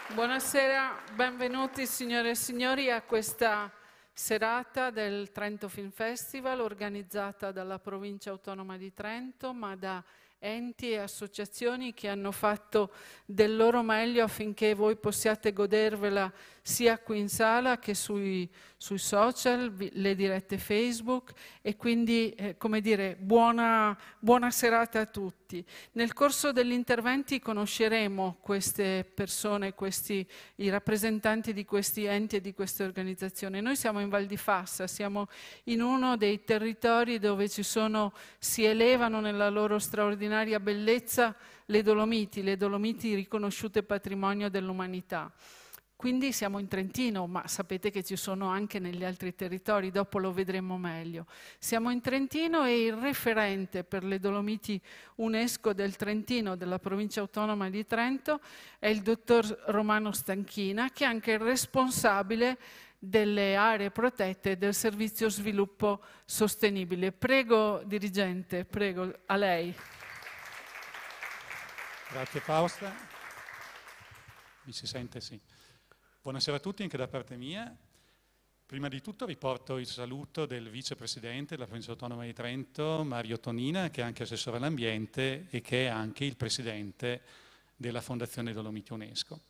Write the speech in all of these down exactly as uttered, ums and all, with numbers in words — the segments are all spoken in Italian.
Buonasera, benvenuti signore e signori a questa serata del Trento Film Festival organizzata dalla Provincia Autonoma di Trento, ma da enti e associazioni che hanno fatto del loro meglio affinché voi possiate godervela sia qui in sala che sui, sui social, le dirette Facebook, e quindi eh, come dire, buona, buona serata a tutti. Nel corso degli interventi conosceremo queste persone, questi, i rappresentanti di questi enti e di queste organizzazioni. Noi siamo in Val di Fassa, siamo in uno dei territori dove ci sono, si elevano nella loro straordinaria bellezza le Dolomiti, le Dolomiti riconosciute patrimonio dell'umanità. Quindi siamo in Trentino, ma sapete che ci sono anche negli altri territori, dopo lo vedremo meglio. Siamo in Trentino e il referente per le Dolomiti UNESCO del Trentino, della provincia autonoma di Trento, è il dottor Romano Stanchina, che è anche il responsabile delle aree protette e del servizio sviluppo sostenibile. Prego, dirigente, prego, a lei. Grazie Fausta. Mi si sente? Sì. Buonasera a tutti anche da parte mia. Prima di tutto riporto il saluto del vicepresidente della Provincia Autonoma di Trento, Mario Tonina, che è anche assessore all'ambiente e che è anche il presidente della Fondazione Dolomiti UNESCO.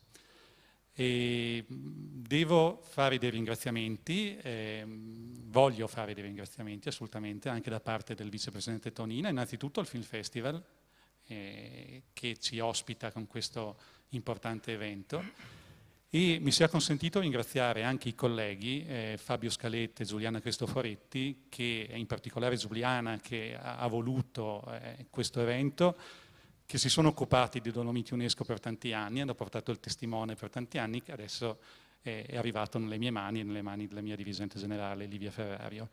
E devo fare dei ringraziamenti, eh, voglio fare dei ringraziamenti assolutamente anche da parte del vicepresidente Tonina, innanzitutto al Film Festival eh, che ci ospita con questo importante evento. E mi sia consentito ringraziare anche i colleghi eh, Fabio Scalette e Giuliana Cristoforetti, che in particolare Giuliana che ha, ha voluto eh, questo evento, che si sono occupati di Dolomiti UNESCO per tanti anni, hanno portato il testimone per tanti anni, che adesso è, è arrivato nelle mie mani e nelle mani della mia dirigente generale Livia Ferrario.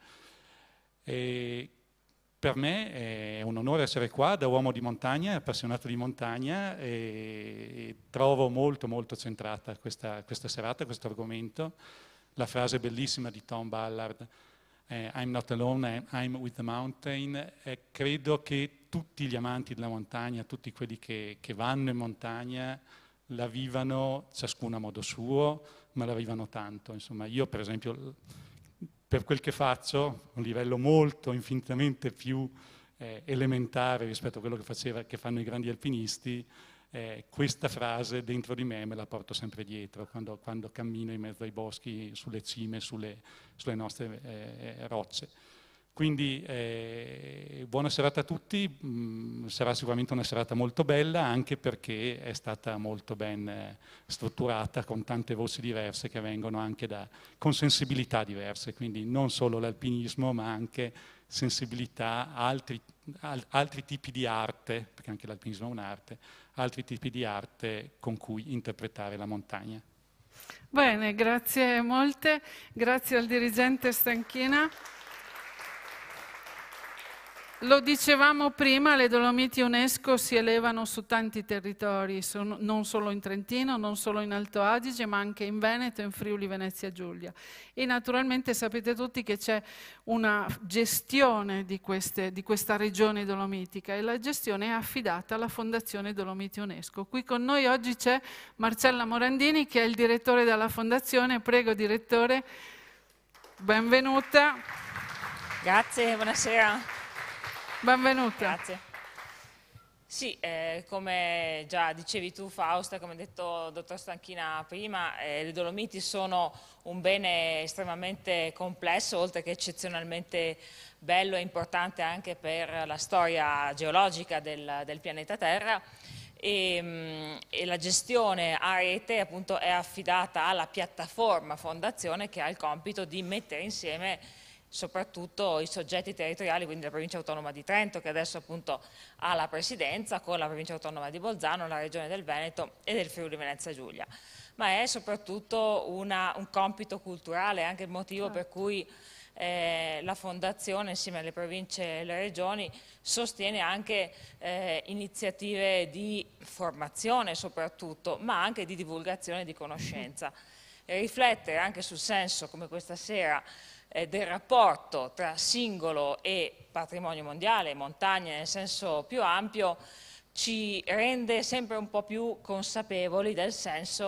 E per me è un onore essere qua da uomo di montagna, appassionato di montagna, e trovo molto molto centrata questa, questa serata, questo argomento. La frase bellissima di Tom Ballard, eh, I'm not alone, I'm with the mountain. Eh, credo che tutti gli amanti della montagna, tutti quelli che, che vanno in montagna, la vivano ciascuno a modo suo, ma la vivano tanto. Insomma, io per esempio, per quel che faccio, a un livello molto, infinitamente più eh, elementare rispetto a quello che, faceva, che fanno i grandi alpinisti, eh, questa frase dentro di me me la porto sempre dietro, quando, quando cammino in mezzo ai boschi, sulle cime, sulle, sulle nostre eh, rocce. Quindi eh, buona serata a tutti, mm, sarà sicuramente una serata molto bella, anche perché è stata molto ben eh, strutturata, con tante voci diverse che vengono anche da, con sensibilità diverse, quindi non solo l'alpinismo ma anche sensibilità a altri, al, altri tipi di arte, perché anche l'alpinismo è un'arte, altri tipi di arte con cui interpretare la montagna. Bene, grazie molte, grazie al dirigente Stanchina. Lo dicevamo prima, le Dolomiti UNESCO si elevano su tanti territori, sono, non solo in Trentino, non solo in Alto Adige, ma anche in Veneto e in Friuli Venezia Giulia. E naturalmente sapete tutti che c'è una gestione di, queste, di questa regione dolomitica, e la gestione è affidata alla Fondazione Dolomiti UNESCO. Qui con noi oggi c'è Marcella Morandini, che è il direttore della Fondazione. Prego direttore, benvenuta. Grazie, buonasera. Benvenuta. Grazie. Sì, eh, come già dicevi tu Fausta, come ha detto il dottor Stanchina prima, eh, le Dolomiti sono un bene estremamente complesso, oltre che eccezionalmente bello e importante anche per la storia geologica del, del pianeta Terra. E, mh, e la gestione a rete appunto è affidata alla piattaforma Fondazione, che ha il compito di mettere insieme soprattutto i soggetti territoriali, quindi la Provincia Autonoma di Trento, che adesso appunto ha la presidenza, con la Provincia Autonoma di Bolzano, la Regione del Veneto e del Friuli Venezia Giulia. Ma è soprattutto una, un compito culturale, anche il motivo per cui eh, la Fondazione, insieme alle province e alle regioni, sostiene anche eh, iniziative di formazione soprattutto, ma anche di divulgazione e di conoscenza. E riflettere anche sul senso, come questa sera, del rapporto tra singolo e patrimonio mondiale, montagna nel senso più ampio, ci rende sempre un po' più consapevoli del senso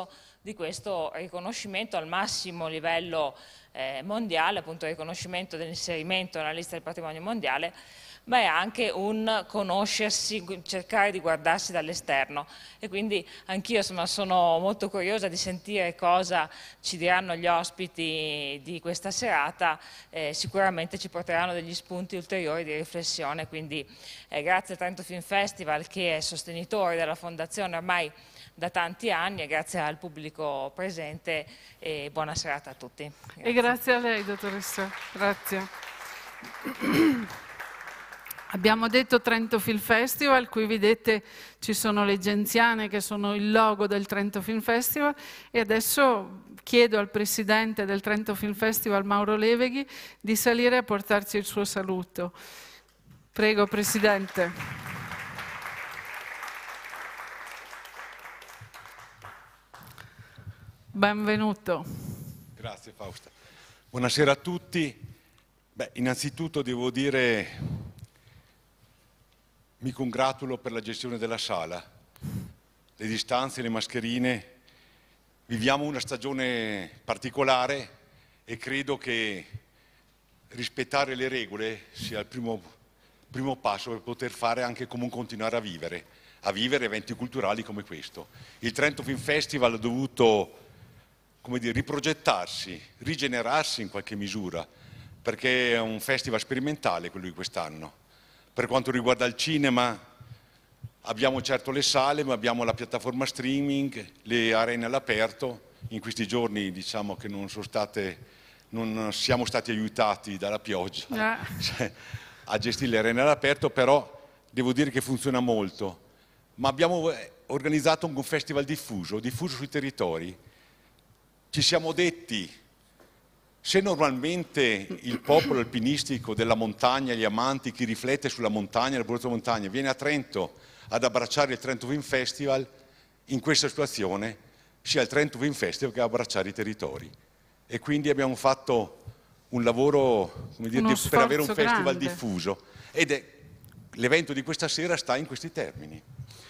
di questo riconoscimento al massimo livello eh, mondiale, appunto il riconoscimento dell'inserimento nella lista del patrimonio mondiale, ma è anche un conoscersi, cercare di guardarsi dall'esterno, e quindi anch'io sono molto curiosa di sentire cosa ci diranno gli ospiti di questa serata, eh, sicuramente ci porteranno degli spunti ulteriori di riflessione, quindi eh, grazie al Trento Film Festival, che è sostenitore della fondazione ormai da tanti anni, e grazie al pubblico presente, e buona serata a tutti. Grazie. E grazie a lei, dottoressa. Grazie. Abbiamo detto Trento Film Festival, qui vedete ci sono le genziane che sono il logo del Trento Film Festival, e adesso chiedo al presidente del Trento Film Festival, Mauro Leveghi, di salire a portarci il suo saluto. Prego, Presidente. Benvenuto. Grazie Fausta. Buonasera a tutti. Beh, innanzitutto devo dire, mi congratulo per la gestione della sala, le distanze, le mascherine. Viviamo una stagione particolare e credo che rispettare le regole sia il primo, primo passo per poter fare anche come continuare a vivere, a vivere eventi culturali come questo. Il Trento Film Festival ha dovuto, come dire, riprogettarsi, rigenerarsi in qualche misura, perché è un festival sperimentale quello di quest'anno. Per quanto riguarda il cinema, abbiamo certo le sale, ma abbiamo la piattaforma streaming, le arene all'aperto. In questi giorni diciamo che non, sono state, non siamo stati aiutati dalla pioggia ah. cioè, a gestire le arene all'aperto, però devo dire che funziona molto. Ma abbiamo organizzato un festival diffuso, diffuso sui territori. Ci siamo detti, se normalmente il popolo alpinistico della montagna, gli amanti, chi riflette sulla montagna, la bellezza della montagna, viene a Trento ad abbracciare il Trento Film Festival, in questa situazione sia il Trento Film Festival che abbracciare i territori. E quindi abbiamo fatto un lavoro, come dire, di, per avere un festival grande. diffuso. Ed è l'evento di questa sera sta in questi termini.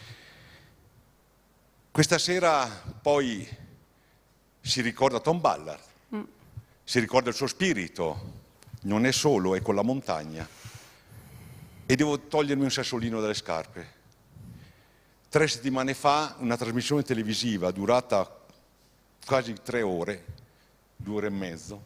Questa sera poi si ricorda Tom Ballard. Mm. Si ricorda il suo spirito, non è solo, è con la montagna. E devo togliermi un sassolino dalle scarpe. Tre settimane fa una trasmissione televisiva durata quasi tre ore, due ore e mezzo,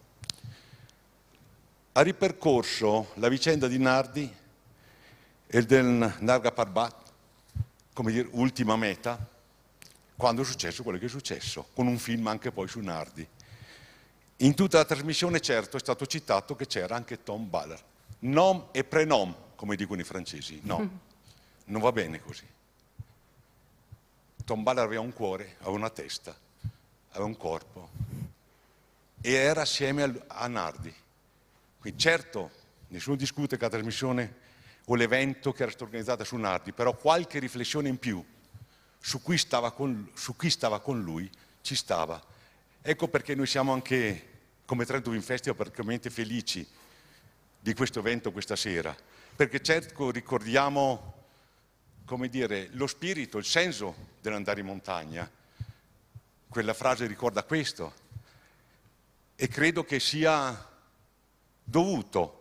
ha ripercorso la vicenda di Nardi e del Nanga Parbat, come dire, ultima meta, quando è successo quello che è successo, con un film anche poi su Nardi. In tutta la trasmissione, certo, è stato citato che c'era anche Tom Ballard. Nom e prenom, come dicono i francesi. No, mm. non va bene così. Tom Ballard aveva un cuore, aveva una testa, aveva un corpo e era assieme a Nardi. Quindi certo, nessuno discute che la trasmissione o l'evento che era stato organizzato su Nardi, però qualche riflessione in più su chi stava con, su chi stava con lui ci stava. Ecco perché noi siamo anche, come Trento Film Festival, praticamente felici di questo evento questa sera, perché certo ricordiamo, come dire, lo spirito, il senso dell'andare in montagna. Quella frase ricorda questo e credo che sia dovuto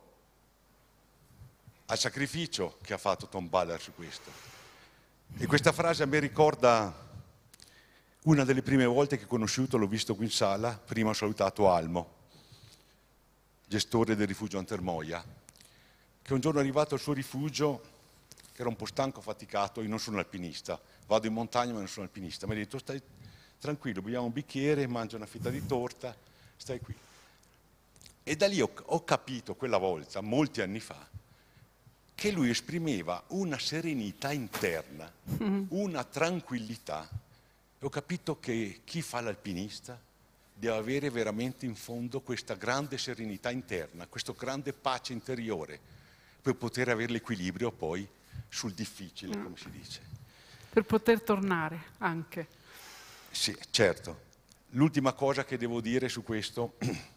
al sacrificio che ha fatto Tom Ballard su questo. E questa frase a me ricorda una delle prime volte che ho conosciuto, l'ho visto qui in sala, prima ho salutato Almo, gestore del rifugio Antermoia, che un giorno è arrivato al suo rifugio, che era un po' stanco, faticato, io non sono alpinista, vado in montagna ma non sono alpinista, mi ha detto stai tranquillo, beviamo un bicchiere, mangia una fetta di torta, stai qui. E da lì ho, ho capito quella volta, molti anni fa, che lui esprimeva una serenità interna, mm-hmm. una tranquillità. Ho capito che chi fa l'alpinista deve avere veramente in fondo questa grande serenità interna, questa grande pace interiore, per poter avere l'equilibrio poi sul difficile, mm. come si dice. Per poter tornare anche. Sì, certo. L'ultima cosa che devo dire su questo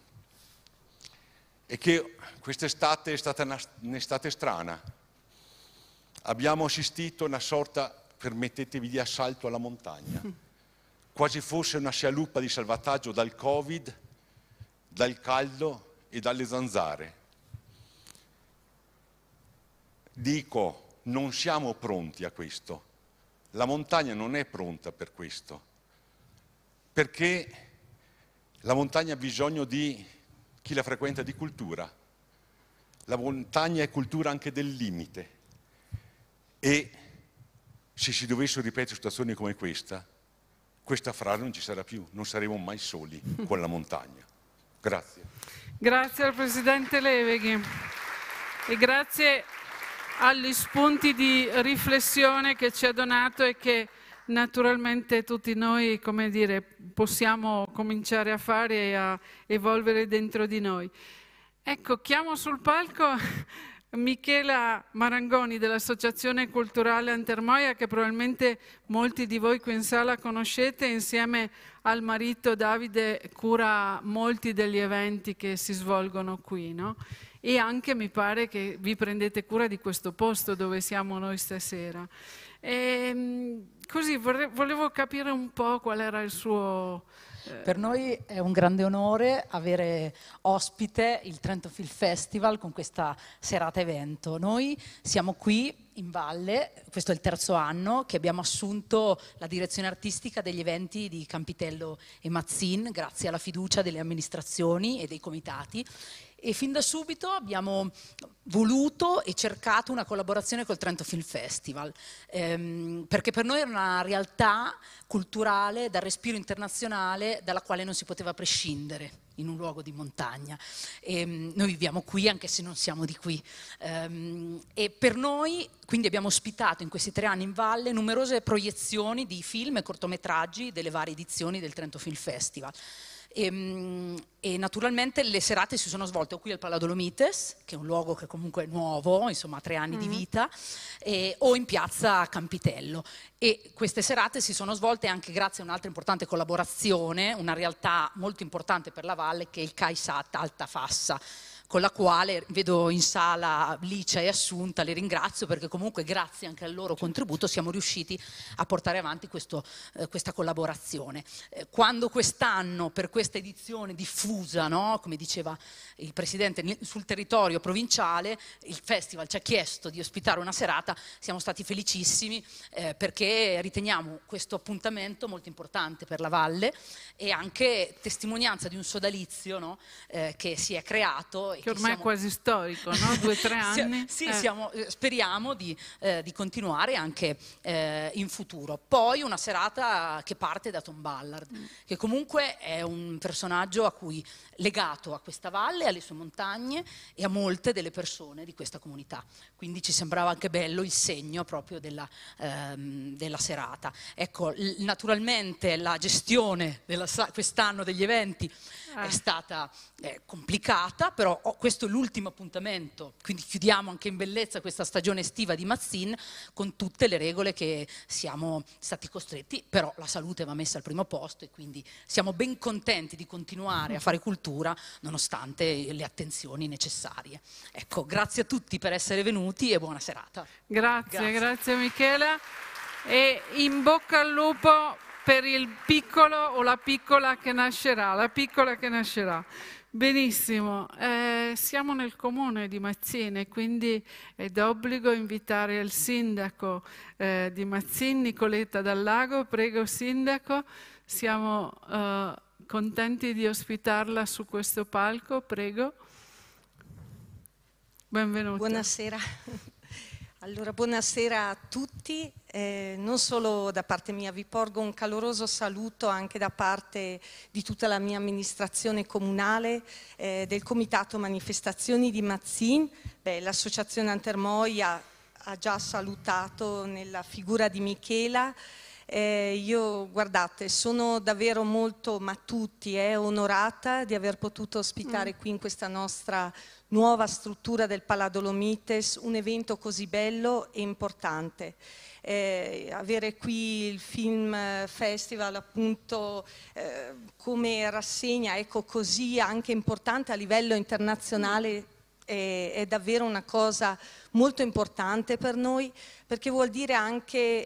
è che quest'estate è stata un'estate strana. Abbiamo assistito a una sorta, permettetevi, di assalto alla montagna. quasi fosse una scialuppa di salvataggio dal Covid, dal caldo e dalle zanzare. Dico, non siamo pronti a questo. La montagna non è pronta per questo, perché la montagna ha bisogno di chi la frequenta di cultura. La montagna è cultura anche del limite e se si dovessero ripetere situazioni come questa, questa frase non ci sarà più, non saremo mai soli con la montagna. Grazie. Grazie al Presidente Leveghi e grazie agli spunti di riflessione che ci ha donato e che naturalmente tutti noi, come dire, possiamo cominciare a fare e a evolvere dentro di noi. Ecco, chiamo sul palco Michela Marangoni dell'Associazione Culturale Antermoia, che probabilmente molti di voi qui in sala conoscete, insieme al marito Davide cura molti degli eventi che si svolgono qui, no? E anche mi pare che vi prendete cura di questo posto dove siamo noi stasera. E, così volevo capire un po' qual era il suo... Per noi è un grande onore avere ospite il Trento Film Festival con questa serata evento. Noi siamo qui in valle, questo è il terzo anno che abbiamo assunto la direzione artistica degli eventi di Campitello e Mazzin grazie alla fiducia delle amministrazioni e dei comitati. E fin da subito abbiamo voluto e cercato una collaborazione col Trento Film Festival, ehm, perché per noi era una realtà culturale dal respiro internazionale dalla quale non si poteva prescindere in un luogo di montagna. E, noi viviamo qui anche se non siamo di qui. Ehm, e per noi quindi abbiamo ospitato in questi tre anni in valle numerose proiezioni di film e cortometraggi delle varie edizioni del Trento Film Festival. E, e naturalmente le serate si sono svolte o qui al Pala Dolomites, che è un luogo che comunque è nuovo, insomma ha tre anni mm. di vita, e, o in piazza Campitello. E queste serate si sono svolte anche grazie a un'altra importante collaborazione, una realtà molto importante per la valle che è il CAISAT Alta Fassa, con la quale vedo in sala Licia e Assunta, le ringrazio perché comunque grazie anche al loro contributo siamo riusciti a portare avanti questo, eh, questa collaborazione. Eh, quando quest'anno per questa edizione diffusa, no, come diceva il Presidente, sul territorio provinciale, il Festival ci ha chiesto di ospitare una serata, siamo stati felicissimi eh, perché riteniamo questo appuntamento molto importante per la Valle e anche testimonianza di un sodalizio, no, eh, che si è creato. Che ormai siamo... è quasi storico, no? Due o tre anni. Sì, eh. siamo, speriamo di, eh, di continuare anche eh, in futuro. Poi una serata che parte da Tom Ballard, mm. che comunque è un personaggio a cui legato a questa valle, alle sue montagne e a molte delle persone di questa comunità. Quindi ci sembrava anche bello il segno proprio della, ehm, della serata. Ecco, naturalmente la gestione quest'anno degli eventi eh. è stata eh, complicata, però oh, questo è l'ultimo appuntamento, quindi chiudiamo anche in bellezza questa stagione estiva di Mazzin con tutte le regole che siamo stati costretti, però la salute va messa al primo posto e quindi siamo ben contenti di continuare a fare cultura nonostante le attenzioni necessarie. Ecco, grazie a tutti per essere venuti e buona serata. Grazie, grazie, grazie Michela e in bocca al lupo per il piccolo o la piccola che nascerà, la piccola che nascerà. Benissimo, eh, siamo nel comune di Mazzin e quindi è d'obbligo invitare il sindaco eh, di Mazzin, Nicoletta Dal Lago. Prego sindaco, siamo eh, contenti di ospitarla su questo palco, prego. Benvenuta. Buonasera. Allora, buonasera a tutti, eh, non solo da parte mia, vi porgo un caloroso saluto anche da parte di tutta la mia amministrazione comunale, eh, del Comitato Manifestazioni di Mazzin. L'Associazione Antermoia ha già salutato nella figura di Michela. Eh, io, guardate, sono davvero molto, ma tutti, eh, onorata di aver potuto ospitare mm. qui in questa nostra nuova struttura del Pala Dolomites un evento così bello e importante. Eh, avere qui il Film Festival appunto eh, come rassegna, ecco, così anche importante a livello internazionale è, è davvero una cosa molto importante per noi, perché vuol dire anche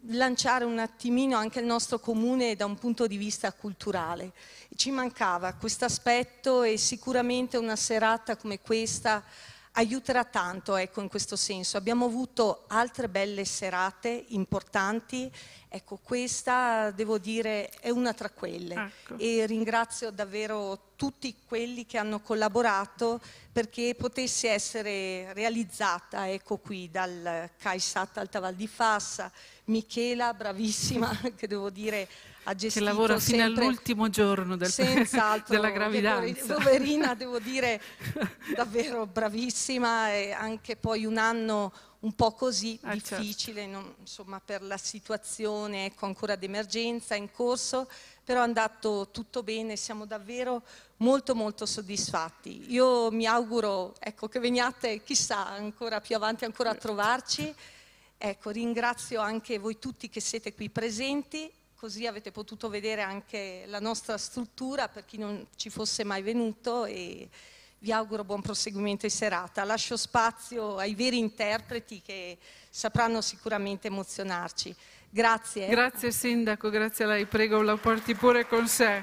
lanciare un attimino anche il nostro comune da un punto di vista culturale. Ci mancava questo aspetto e sicuramente una serata come questa aiuterà tanto, ecco, in questo senso. Abbiamo avuto altre belle serate importanti, ecco, questa devo dire è una tra quelle. Ecco. E ringrazio davvero tutti quelli che hanno collaborato perché potesse essere realizzata, ecco qui, dal CAISAT Alta Val di Fassa, Michela, bravissima, che devo dire ha gestito che lavora fino sempre, all'ultimo giorno del, della gravidanza. Poverina, devo dire, davvero bravissima, e anche poi un anno un po' così ah, difficile, certo. non, insomma, per la situazione, ecco, ancora d'emergenza in corso, però è andato tutto bene, siamo davvero molto molto soddisfatti. Io mi auguro, ecco, che veniate, chissà, ancora più avanti ancora a trovarci. Ecco, ringrazio anche voi tutti che siete qui presenti, così avete potuto vedere anche la nostra struttura per chi non ci fosse mai venuto, e vi auguro buon proseguimento di serata. Lascio spazio ai veri interpreti che sapranno sicuramente emozionarci. Grazie. Grazie Sindaco, grazie a lei. Prego, la porti pure con sé.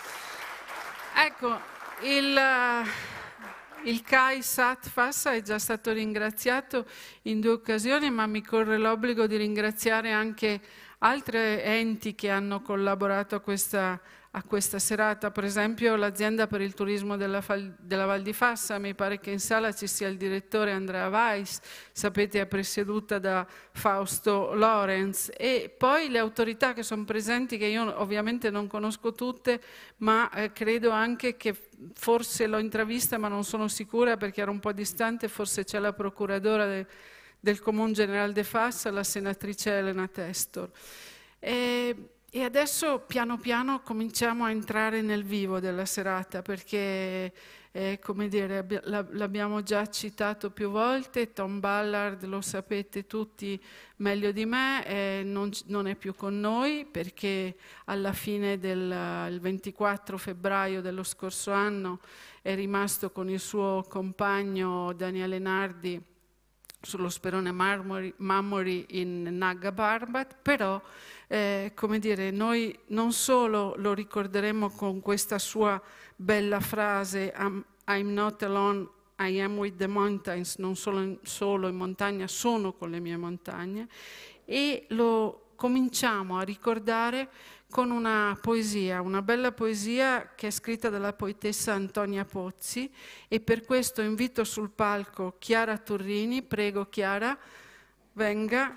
Ecco, il... Il CAISAT Fassa è già stato ringraziato in due occasioni, ma mi corre l'obbligo di ringraziare anche altri enti che hanno collaborato a questa, a questa serata, per esempio l'azienda per il turismo della, della Val di Fassa. Mi pare che in sala ci sia il direttore Andrea Weiss, sapete è presieduta da Fausto Lorenz, e poi le autorità che sono presenti, che io ovviamente non conosco tutte, ma eh, credo anche che forse l'ho intravista ma non sono sicura perché era un po' distante, forse c'è la procuradora de, del Comune Generale de Fassa, la senatrice Elena Testor. E, e adesso piano piano cominciamo a entrare nel vivo della serata perché, eh, come dire, l'abbiamo già citato più volte, Tom Ballard, lo sapete tutti meglio di me, eh, non, non è più con noi perché alla fine del il ventiquattro febbraio dello scorso anno è rimasto con il suo compagno Daniele Nardi sullo sperone Marmori, Mammori in Nagga Parbat, però eh, come dire, noi non solo lo ricorderemo con questa sua bella frase I'm, I'm not alone, I am with the mountains, non solo, solo in montagna, sono con le mie montagne, e lo cominciamo a ricordare con una poesia, una bella poesia che è scritta dalla poetessa Antonia Pozzi, e per questo invito sul palco Chiara Turrini. Prego Chiara, venga.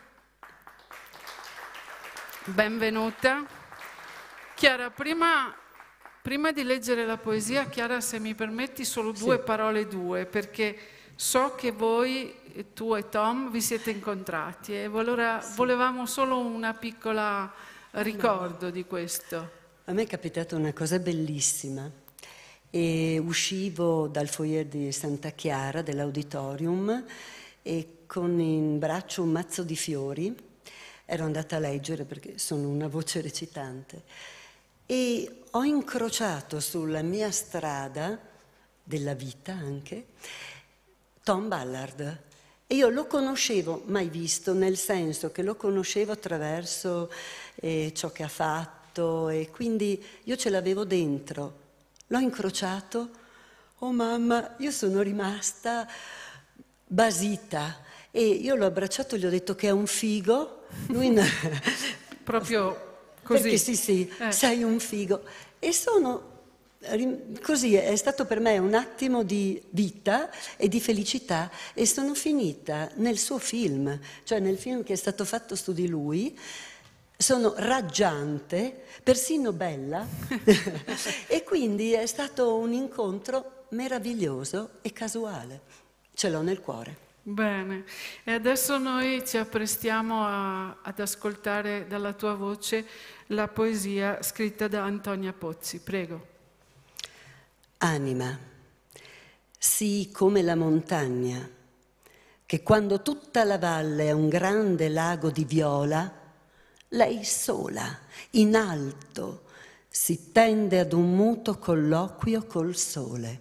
Benvenuta. Chiara, prima... Prima di leggere la poesia, Chiara, se mi permetti solo due sì. parole due, perché so che voi, tu e Tom, vi siete incontrati e allora sì. volevamo solo una piccola ricordo no. di questo. A me è capitata una cosa bellissima. E uscivo dal foyer di Santa Chiara, dell'auditorium, e con in braccio un mazzo di fiori, ero andata a leggere perché sono una voce recitante, e ho incrociato sulla mia strada, della vita anche, Tom Ballard. E io lo conoscevo, mai visto, nel senso che lo conoscevo attraverso eh, ciò che ha fatto, e quindi io ce l'avevo dentro. L'ho incrociato, oh mamma, io sono rimasta basita, e io l'ho abbracciato e gli ho detto che è un figo. Lui proprio... Così. Perché sì, sì, eh. sei un figo. E sono, così, è stato per me un attimo di vita e di felicità, e sono finita nel suo film, cioè nel film che è stato fatto su di lui. Sono raggiante, persino bella, e quindi è stato un incontro meraviglioso e casuale. Ce l'ho nel cuore. Bene, e adesso noi ci apprestiamo a, ad ascoltare dalla tua voce la poesia scritta da Antonia Pozzi. Prego. Anima, sii come la montagna, che quando tutta la valle è un grande lago di viola, lei sola, in alto, si tende ad un muto colloquio col sole.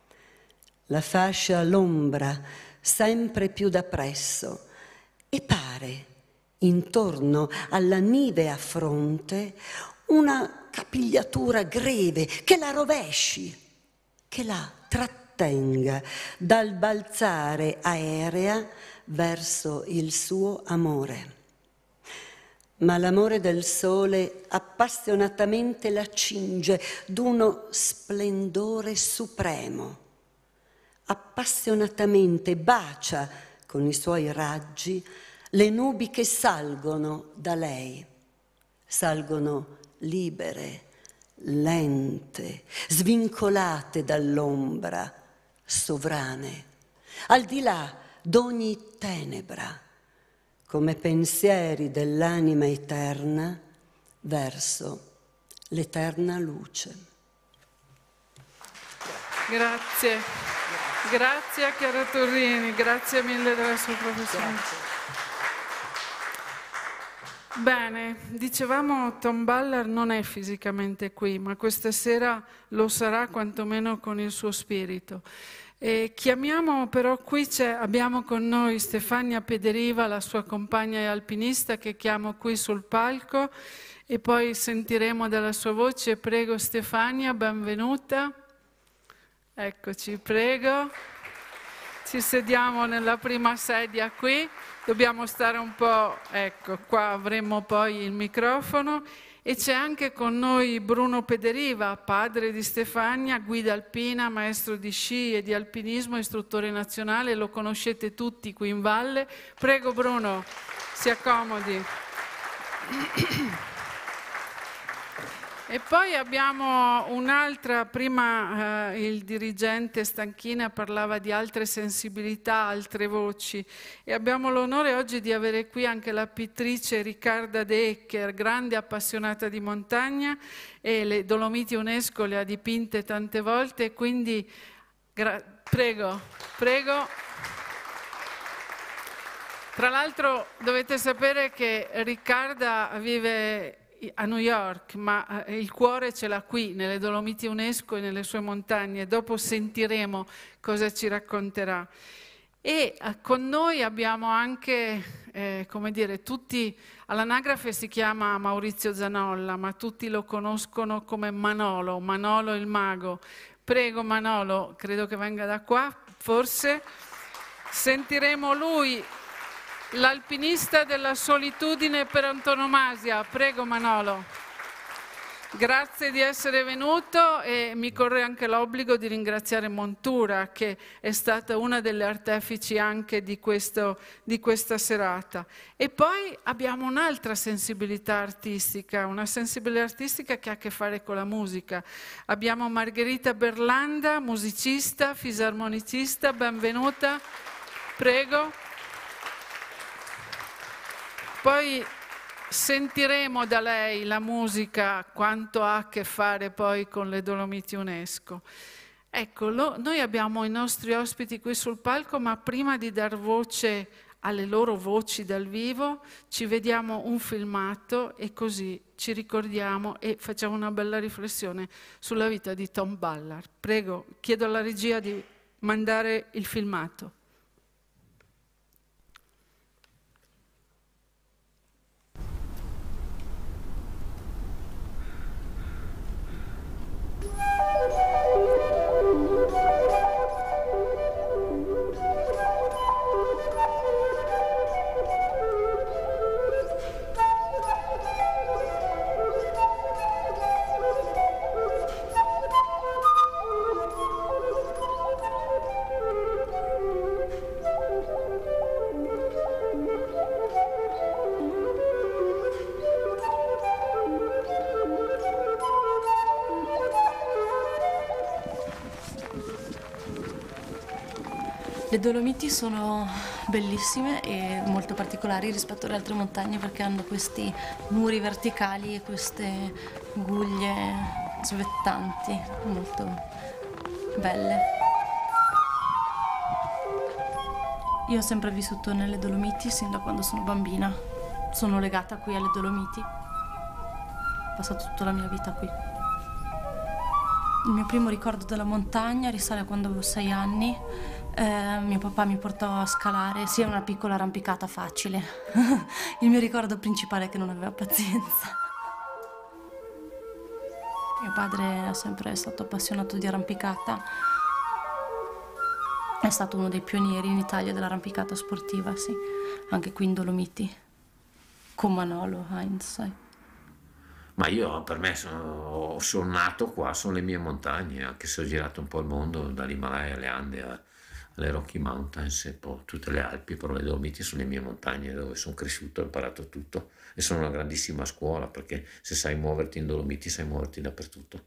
La fascia l'ombra sempre più da presso, e pare intorno alla nivea fronte una capigliatura greve che la rovesci, che la trattenga dal balzare aerea verso il suo amore. Ma l'amore del sole appassionatamente la cinge d'uno splendore supremo. Appassionatamente bacia con i suoi raggi le nubi che salgono da lei. Salgono libere, lente, svincolate dall'ombra, sovrane, al di là d'ogni tenebra, come pensieri dell'anima eterna verso l'eterna luce. Grazie, grazie a Chiara Torrini, grazie mille della sua professione. Bene, dicevamo Tom Ballard non è fisicamente qui, ma questa sera lo sarà quantomeno con il suo spirito. E chiamiamo però qui, abbiamo con noi Stefania Pederiva, la sua compagna e alpinista, che chiamo qui sul palco e poi sentiremo dalla sua voce. Prego Stefania, benvenuta. Eccoci, prego. Ci sediamo nella prima sedia qui, dobbiamo stare un po', ecco, qua avremo poi il microfono. E c'è anche con noi Bruno Pederiva, padre di Stefania, guida alpina, maestro di sci e di alpinismo, istruttore nazionale, lo conoscete tutti qui in valle. Prego Bruno, si accomodi. E poi abbiamo un'altra, prima eh, il dirigente Stanchina parlava di altre sensibilità, altre voci, e abbiamo l'onore oggi di avere qui anche la pittrice Riccarda De Ecker, grande appassionata di montagna, e le Dolomiti UNESCO le ha dipinte tante volte, quindi prego, prego. Tra l'altro dovete sapere che Riccarda vive a New York, ma il cuore ce l'ha qui, nelle Dolomiti UNESCO e nelle sue montagne. Dopo sentiremo cosa ci racconterà. E con noi abbiamo anche, eh, come dire, tutti, all'anagrafe si chiama Maurizio Zanolla, ma tutti lo conoscono come Manolo, Manolo il mago. Prego Manolo, credo che venga da qua, forse. Sentiremo lui, l'alpinista della solitudine per antonomasia. Prego Manolo. Grazie di essere venuto e mi corre anche l'obbligo di ringraziare Montura, che è stata una delle artefici anche di, questo, di questa serata. E poi abbiamo un'altra sensibilità artistica, una sensibilità artistica che ha a che fare con la musica. Abbiamo Margherita Berlanda, musicista, fisarmonicista, benvenuta. Prego. Poi sentiremo da lei la musica, quanto ha a che fare poi con le Dolomiti UNESCO. Ecco, lo, noi abbiamo i nostri ospiti qui sul palco, ma prima di dar voce alle loro voci dal vivo, ci vediamo un filmato e così ci ricordiamo e facciamo una bella riflessione sulla vita di Tom Ballard. Prego, chiedo alla regia di mandare il filmato. Le Dolomiti sono bellissime e molto particolari rispetto alle altre montagne perché hanno questi muri verticali e queste guglie svettanti, molto belle. Io ho sempre vissuto nelle Dolomiti sin da quando sono bambina. Sono legata qui alle Dolomiti. Ho passato tutta la mia vita qui. Il mio primo ricordo della montagna risale a quando avevo sei anni. Eh, mio papà mi portò a scalare, sì, una piccola arrampicata facile. Il mio ricordo principale è che non aveva pazienza. Mio padre è sempre stato appassionato di arrampicata. È stato uno dei pionieri in Italia dell'arrampicata sportiva, sì. Anche qui in Dolomiti, con Manolo Heinz, sai. Ma io, per me, sono, sono nato qua, sono le mie montagne, anche se ho girato un po' il mondo, dall'Himalaya alle Ande, alle Rocky Mountains e poi tutte le Alpi, però le Dolomiti sono le mie montagne dove sono cresciuto, ho imparato tutto e sono una grandissima scuola, perché se sai muoverti in Dolomiti sai muoverti dappertutto.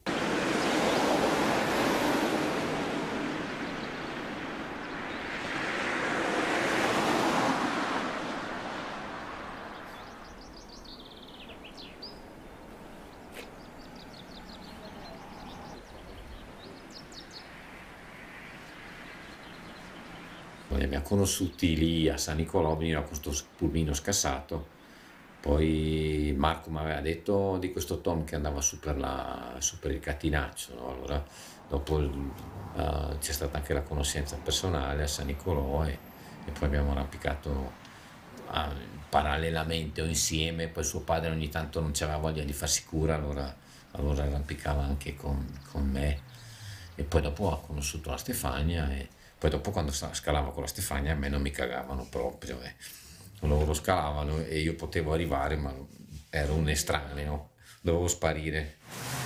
Li abbiamo conosciuti lì a San Nicolò, veniva con questo pulmino scassato. Poi Marco mi aveva detto di questo Tom che andava su per, la, su per il Catinaccio, no? Allora dopo uh, c'è stata anche la conoscenza personale a San Nicolò e, e poi abbiamo arrampicato uh, parallelamente o insieme. Poi suo padre ogni tanto non aveva voglia di farsi cura, allora, allora arrampicava anche con, con me. E poi dopo ho conosciuto la Stefania e poi dopo quando scalavo con la Stefania a me non mi cagavano proprio, eh. Loro scalavano e io potevo arrivare ma ero un estraneo, dovevo sparire.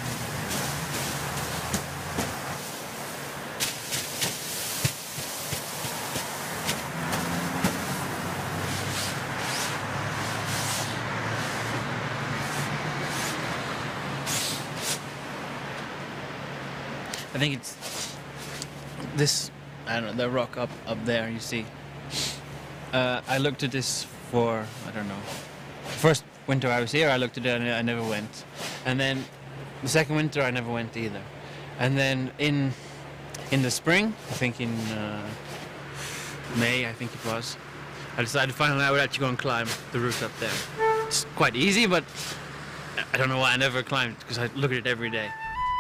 I think it's this, I don't know, the rock up, up there, you see. Uh, I looked at this for, I don't know, first winter I was here, I looked at it and I never went. And then the second winter I never went either. And then in in the spring, I think in uh, May, I think it was, I decided finally I would actually go and climb the route up there. It's quite easy, but I don't know why I never climbed, because I look at it every day.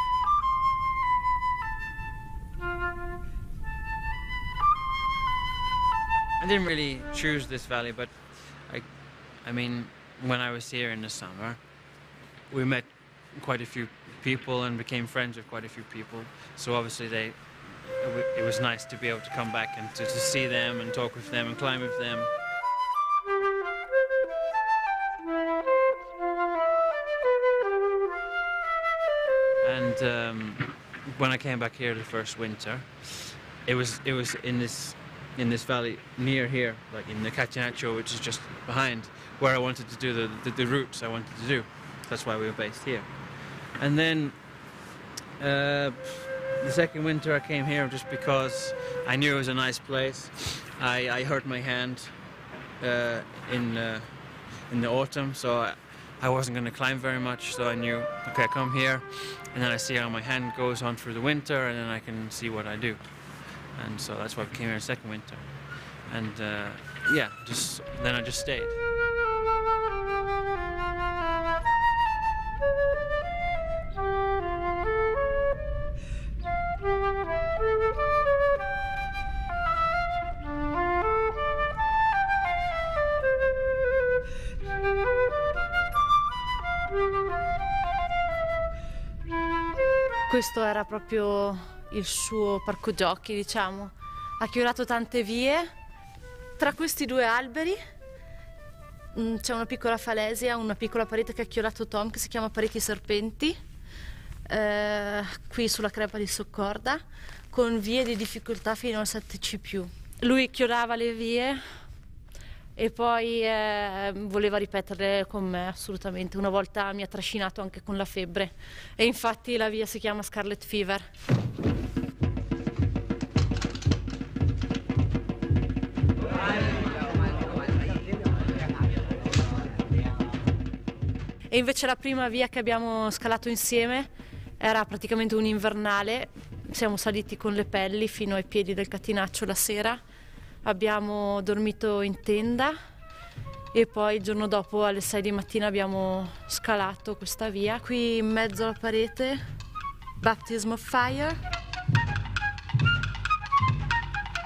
I didn't really choose this valley, but I, I mean, when I was here in the summer, we met quite a few people and became friends with quite a few people. So obviously they, it was nice to be able to come back and to, to see them and talk with them and climb with them. And um, when I came back here the first winter, it was it was in this. in this valley near here, like in the Catinaccio, which is just behind, where I wanted to do the, the, the routes I wanted to do. That's why we were based here. And then uh, the second winter I came here just because I knew it was a nice place. I, I hurt my hand uh, in, uh, in the autumn, so I, I wasn't going to climb very much, so I knew, okay, I come here, and then I see how my hand goes on through the winter, and then I can see what I do. And so that's why we came here in the second winter. And uh, yeah, just then I just stayed. Questo era proprio il suo parco giochi, diciamo. Ha chiurato tante vie. Tra questi due alberi c'è una piccola falesia, una piccola parete che ha chiurato Tom, che si chiama Pareti Serpenti, eh, qui sulla crepa di Soccorda, con vie di difficoltà fino al sette C più. Lui chiudava le vie e poi eh, voleva ripeterle con me, assolutamente. Una volta mi ha trascinato anche con la febbre e infatti la via si chiama Scarlet Fever. E invece la prima via che abbiamo scalato insieme era praticamente un invernale. Siamo saliti con le pelli fino ai piedi del Catinaccio la sera, abbiamo dormito in tenda e poi il giorno dopo alle sei di mattina abbiamo scalato questa via. Qui in mezzo alla parete, Baptism of Fire.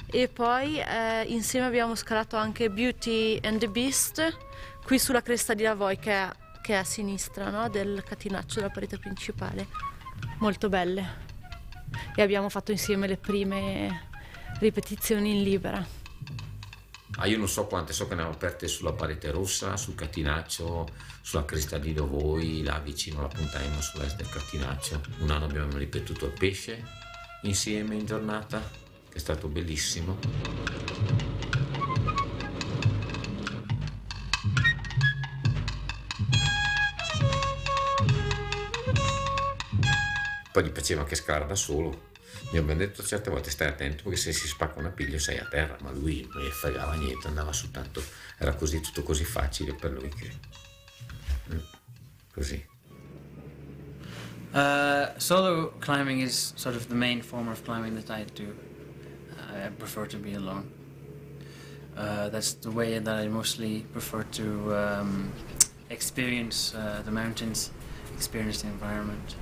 e poi eh, insieme abbiamo scalato anche Beauty and the Beast qui sulla cresta di Lavoy, che è, che è a sinistra, no? Del catinaccio della parete principale. Molto belle. E abbiamo fatto insieme le prime ripetizioni in libera. Ah, io non so quante, so che ne ho aperte sulla parete rossa, sul catinaccio, sulla cresta di Lavoy, là vicino alla Punta Emma, sull'est del catinaccio. Un anno abbiamo ripetuto il pesce insieme in giornata, che è stato bellissimo. Poi gli piaceva anche scalare da solo. Mi abbiamo detto certe volte stai attento perché se si spacca una piglia sei a terra, ma lui non gli fregava niente, andava su tanto, era così, tutto così facile per lui che... così. Uh, solo climbing is sort of the main form of climbing that I do. Uh, I prefer to be alone. Uh, that's the way that I mostly prefer to um, experience uh, the mountains, experience the environment.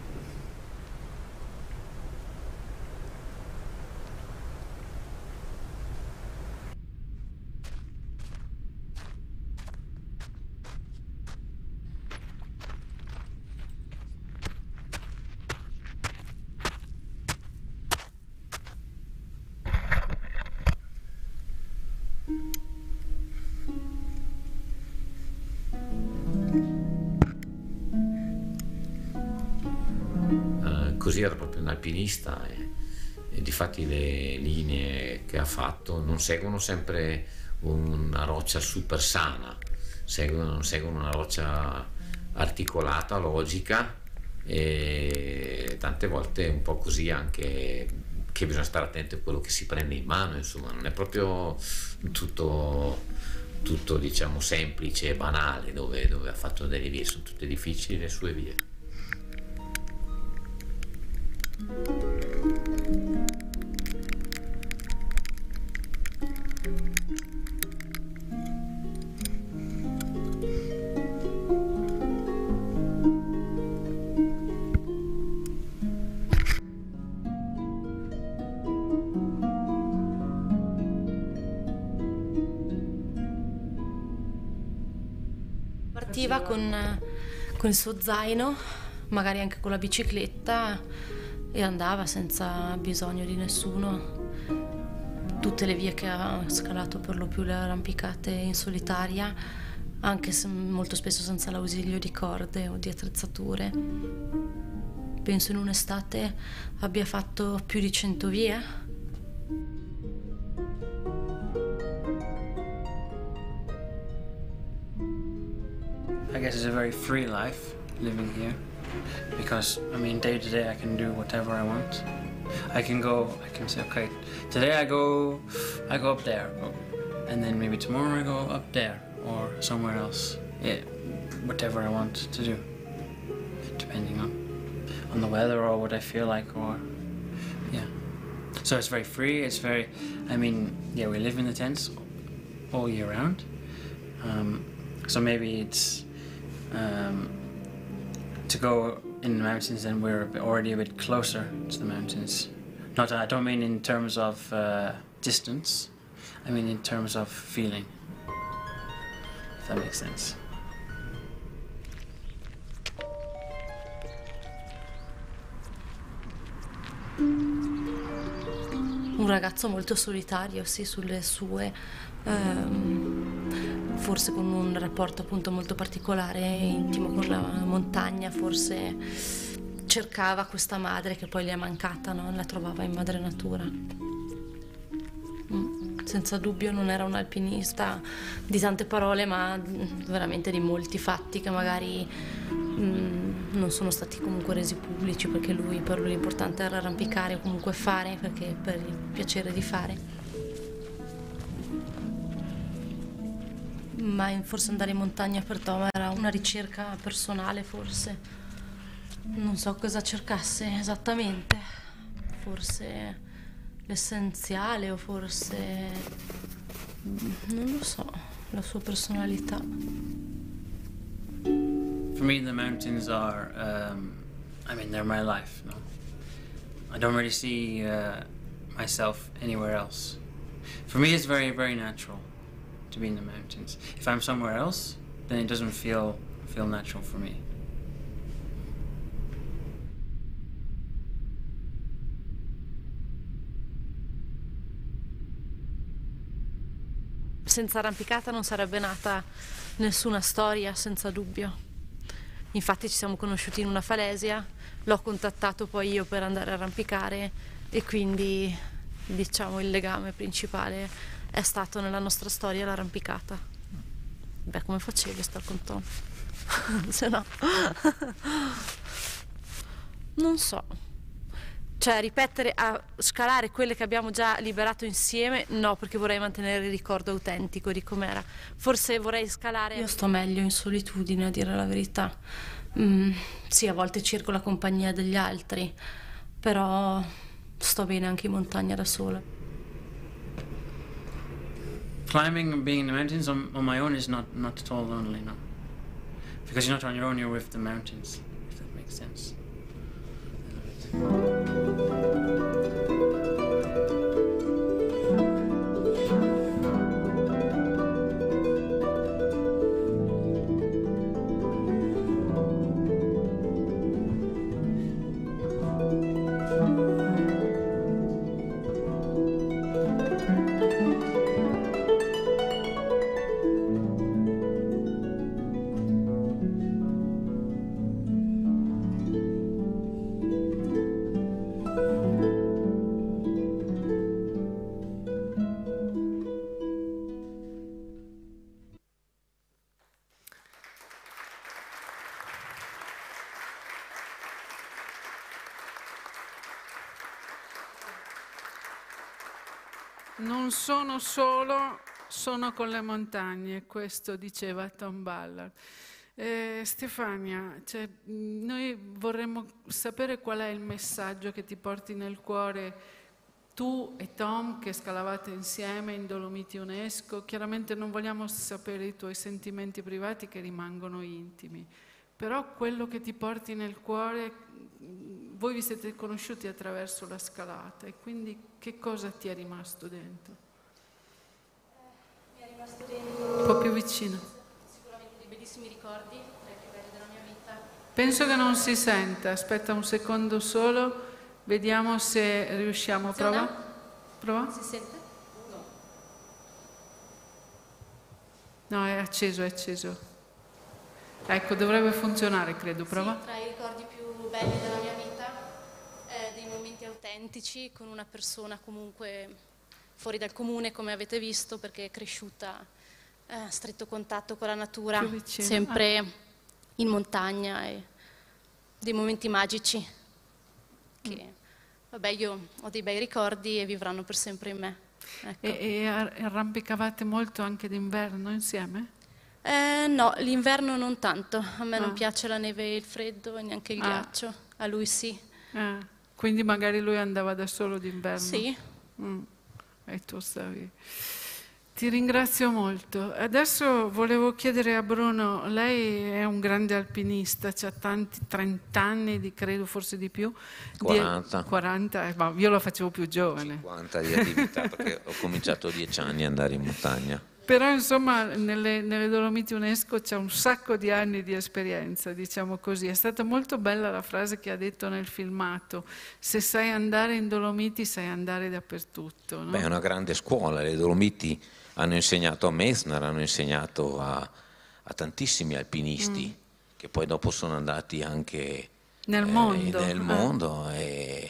Così era proprio un alpinista e, e difatti le linee che ha fatto non seguono sempre una roccia super sana, seguono, seguono una roccia articolata, logica e tante volte un po' così anche che bisogna stare attenti a quello che si prende in mano, insomma non è proprio tutto, tutto diciamo semplice e banale dove, dove ha fatto delle vie, sono tutte difficili le sue vie. Partiva con, con il suo zaino, magari anche con la bicicletta, e andava senza bisogno di nessuno. Tutte le vie che ha scalato, per lo più le arrampicate in solitaria, anche se molto spesso senza l'ausilio di corde o di attrezzature. Penso in un'estate abbia fatto più di cento vie. I guess it's a very free life living here because, I mean, day to day I can do whatever I want. I can go, I can say, okay, today I go, I go up there, and then maybe tomorrow I go up there or somewhere else. Yeah, whatever I want to do, depending on on the weather or what I feel like, or yeah. So it's very free. It's very, I mean, yeah, we live in the tents all year round. Um, so maybe it's. Um, to go in the mountains, then we're already a bit closer to the mountains. Not, I don't mean in terms of uh, distance, I mean in terms of feeling, if that makes sense. Un ragazzo molto solitario, sì, sulle sue, ehm, forse con un rapporto appunto molto particolare e intimo con la montagna, forse cercava questa madre che poi gli è mancata, no? La trovava in madre natura. Mm. Senza dubbio non era un alpinista di tante parole, ma veramente di molti fatti che magari mm, non sono stati comunque resi pubblici, perché lui, per lui l'importante era arrampicare o comunque fare, perché per il piacere di fare. Ma forse andare in montagna per Tom era una ricerca personale, forse. Non so cosa cercasse esattamente. Forse l'essenziale o forse... non lo so, la sua personalità. For me, the mountains are, um, I mean, they're my life, no? I don't really see uh, myself anywhere else. For me, it's very, very natural to be in the mountains. If I'm somewhere else, then it doesn't feel feel natural for me. Senza arrampicata non sarebbe nata nessuna storia, senza dubbio. Infatti ci siamo conosciuti in una falesia, l'ho contattato poi io per andare a arrampicare e quindi, diciamo, il legame principale è stato nella nostra storia l'arrampicata. Beh, come facevi a star con Tom? Se no... non so. Cioè, ripetere a scalare quelle che abbiamo già liberato insieme, no, perché vorrei mantenere il ricordo autentico di com'era. Forse vorrei scalare... Io sto meglio in solitudine, a dire la verità. Mm, sì, a volte cerco la compagnia degli altri, però sto bene anche in montagna da sola. Climbing and being in the mountains on, on my own is not, not at all lonely, no. Because you're not on your own, you're with the mountains, if that makes sense. Non sono solo, sono con le montagne, questo diceva Tom Ballard. Eh, Stefania, cioè, noi vorremmo sapere qual è il messaggio che ti porti nel cuore tu e Tom che scalavate insieme in Dolomiti UNESCO. Chiaramente non vogliamo sapere i tuoi sentimenti privati che rimangono intimi, però quello che ti porti nel cuore, voi vi siete conosciuti attraverso la scalata e quindi che cosa ti è rimasto dentro? Mi è rimasto dentro... Un po' più vicino. Sicuramente dei bellissimi ricordi, tra i più belli della mia vita. Penso che non si senta, aspetta un secondo solo, vediamo se riusciamo. Prova? Prova? Si sente? No. No, è acceso, è acceso. Ecco, dovrebbe funzionare, credo. Prova? Sì, tra i ricordi più belli della mia vita, eh, dei momenti autentici con una persona comunque fuori dal comune, come avete visto, perché è cresciuta eh, a stretto contatto con la natura, sempre ah. in montagna, e dei momenti magici che, mm. vabbè, io ho dei bei ricordi e vivranno per sempre in me. Ecco. E, e arrampicavate molto anche d'inverno insieme? Eh, no, l'inverno non tanto, a me ah. non piace la neve e il freddo e neanche il ah. ghiaccio, a lui sì. Ah. Quindi magari lui andava da solo d'inverno? Sì. Mm. E tu stavi... Ti ringrazio molto. Adesso volevo chiedere a Bruno, lei è un grande alpinista, ha tanti, trenta anni, di, credo forse di più. quaranta. Di, quaranta, eh, ma io lo facevo più giovane. cinquanta di attività, perché ho cominciato a dieci anni ad andare in montagna. Però insomma nelle, nelle Dolomiti UNESCO c'è un sacco di anni di esperienza, diciamo così. È stata molto bella la frase che ha detto nel filmato: se sai andare in Dolomiti sai andare dappertutto. No? Beh, è una grande scuola, le Dolomiti hanno insegnato a Messner, hanno insegnato a, a tantissimi alpinisti mm. che poi dopo sono andati anche nel eh, mondo, nel mondo ah. e,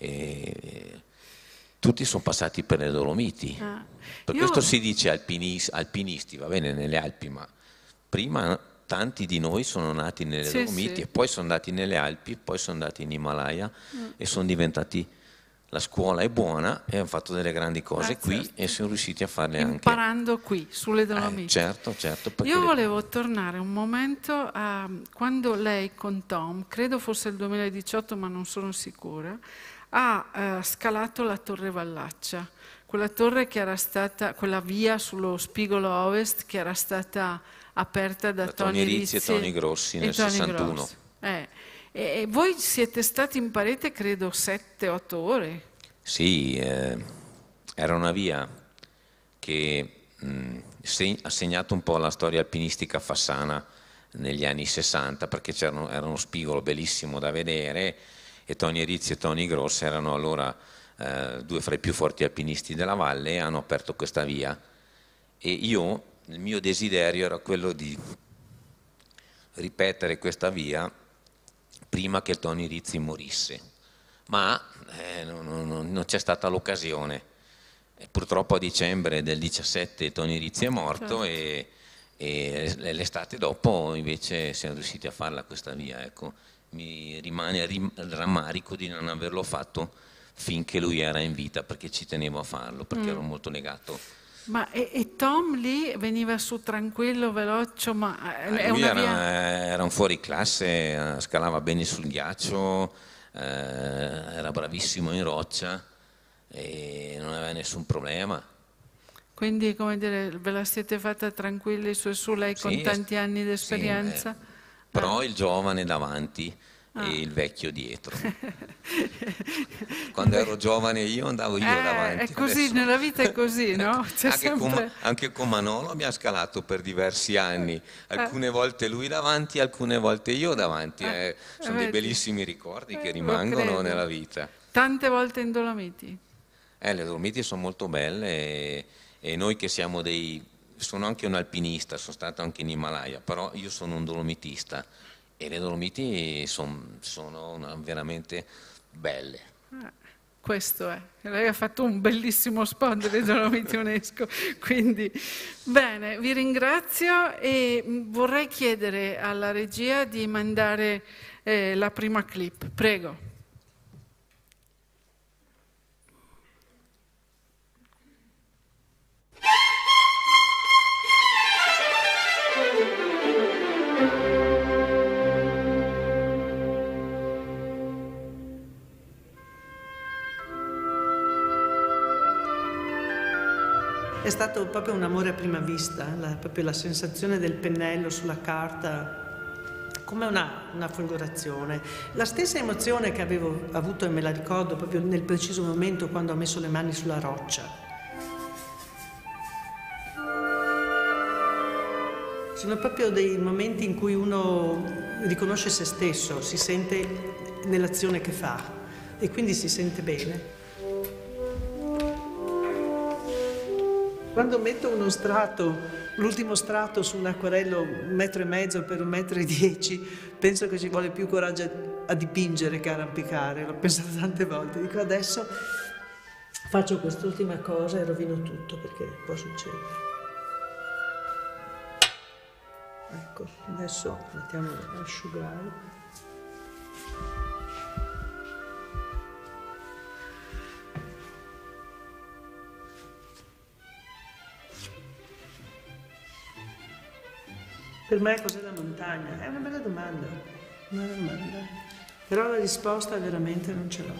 e tutti sono passati per le Dolomiti. Ah. Per Io... questo si dice alpinis, alpinisti, va bene, nelle Alpi, ma prima tanti di noi sono nati nelle sì, Dolomiti sì. e poi sono andati nelle Alpi, poi sono andati in Himalaya mm. e sono diventati... La scuola è buona e hanno fatto delle grandi cose ah, qui certo. e sono riusciti a farle imparando anche... Imparando qui, sulle Dolomiti. Eh, certo, certo. Io le... volevo tornare un momento a quando lei con Tom, credo fosse il duemiladiciotto ma non sono sicura, ha eh, scalato la Torre Vallaccia, quella torre che era stata, quella via sullo Spigolo Ovest che era stata aperta da, da Tony Rizzi e Tony Grossi nel Tony sessantuno. Grossi. Eh. E voi siete stati in parete credo sette otto ore? Sì, eh, era una via che mh, se, ha segnato un po' la storia alpinistica fassana negli anni sessanta, perché c'era uno spigolo bellissimo da vedere e Tony Rizzi e Tony Gross erano allora eh, due fra i più forti alpinisti della valle e hanno aperto questa via. E io, il mio desiderio era quello di ripetere questa via prima che Tony Rizzi morisse, ma eh, non, non, non c'è stata l'occasione. Purtroppo a dicembre del diciassette Tony Rizzi è morto, certo. e, e l'estate dopo invece siamo riusciti a farla questa via. Ecco, mi rimane il rammarico di non averlo fatto finché lui era in vita, perché ci tenevo a farlo, perché mm. ero molto legato. Ma e, e Tom lì veniva su tranquillo, veloce, ma è lui una era, via... era un fuoriclasse, scalava bene sul ghiaccio, eh, era bravissimo in roccia e non aveva nessun problema. Quindi, come dire, ve la siete fatta tranquilli su e su, lei con sì, tanti anni di esperienza? Sì, eh, però ah. il giovane davanti ah. e il vecchio dietro. Quando ero giovane io andavo io eh, davanti. È così, adesso... nella vita è così, no? anche, sempre... con, anche con Manolo abbiamo scalato per diversi anni, alcune eh. volte lui davanti, alcune volte io davanti. Eh. Eh. Sono eh, dei bellissimi ricordi eh, che rimangono nella vita. Tante volte in Dolomiti? Eh, le Dolomiti sono molto belle e, e noi che siamo dei... Sono anche un alpinista, sono stato anche in Himalaya, però io sono un dolomitista e le Dolomiti son, sono una, veramente belle. Ah, questo è. Lei ha fatto un bellissimo spot delle Dolomiti UNESCO, quindi bene, vi ringrazio e vorrei chiedere alla regia di mandare eh, la prima clip. Prego. È stato proprio un amore a prima vista, la, proprio la sensazione del pennello sulla carta, come una, una folgorazione. La stessa emozione che avevo avuto, e me la ricordo proprio nel preciso momento quando ho messo le mani sulla roccia. Sono proprio dei momenti in cui uno riconosce se stesso, si sente nell'azione che fa e quindi si sente bene. Quando metto uno strato, l'ultimo strato su un acquarello un metro e mezzo per un metro e dieci, penso che ci vuole più coraggio a dipingere che a arrampicare. L'ho pensato tante volte. Dico adesso faccio quest'ultima cosa e rovino tutto, perché può succedere. Ecco, adesso mettiamo ad asciugare. Per me cos'è la montagna? È una bella domanda, una bella domanda. Però la risposta veramente non ce l'ho.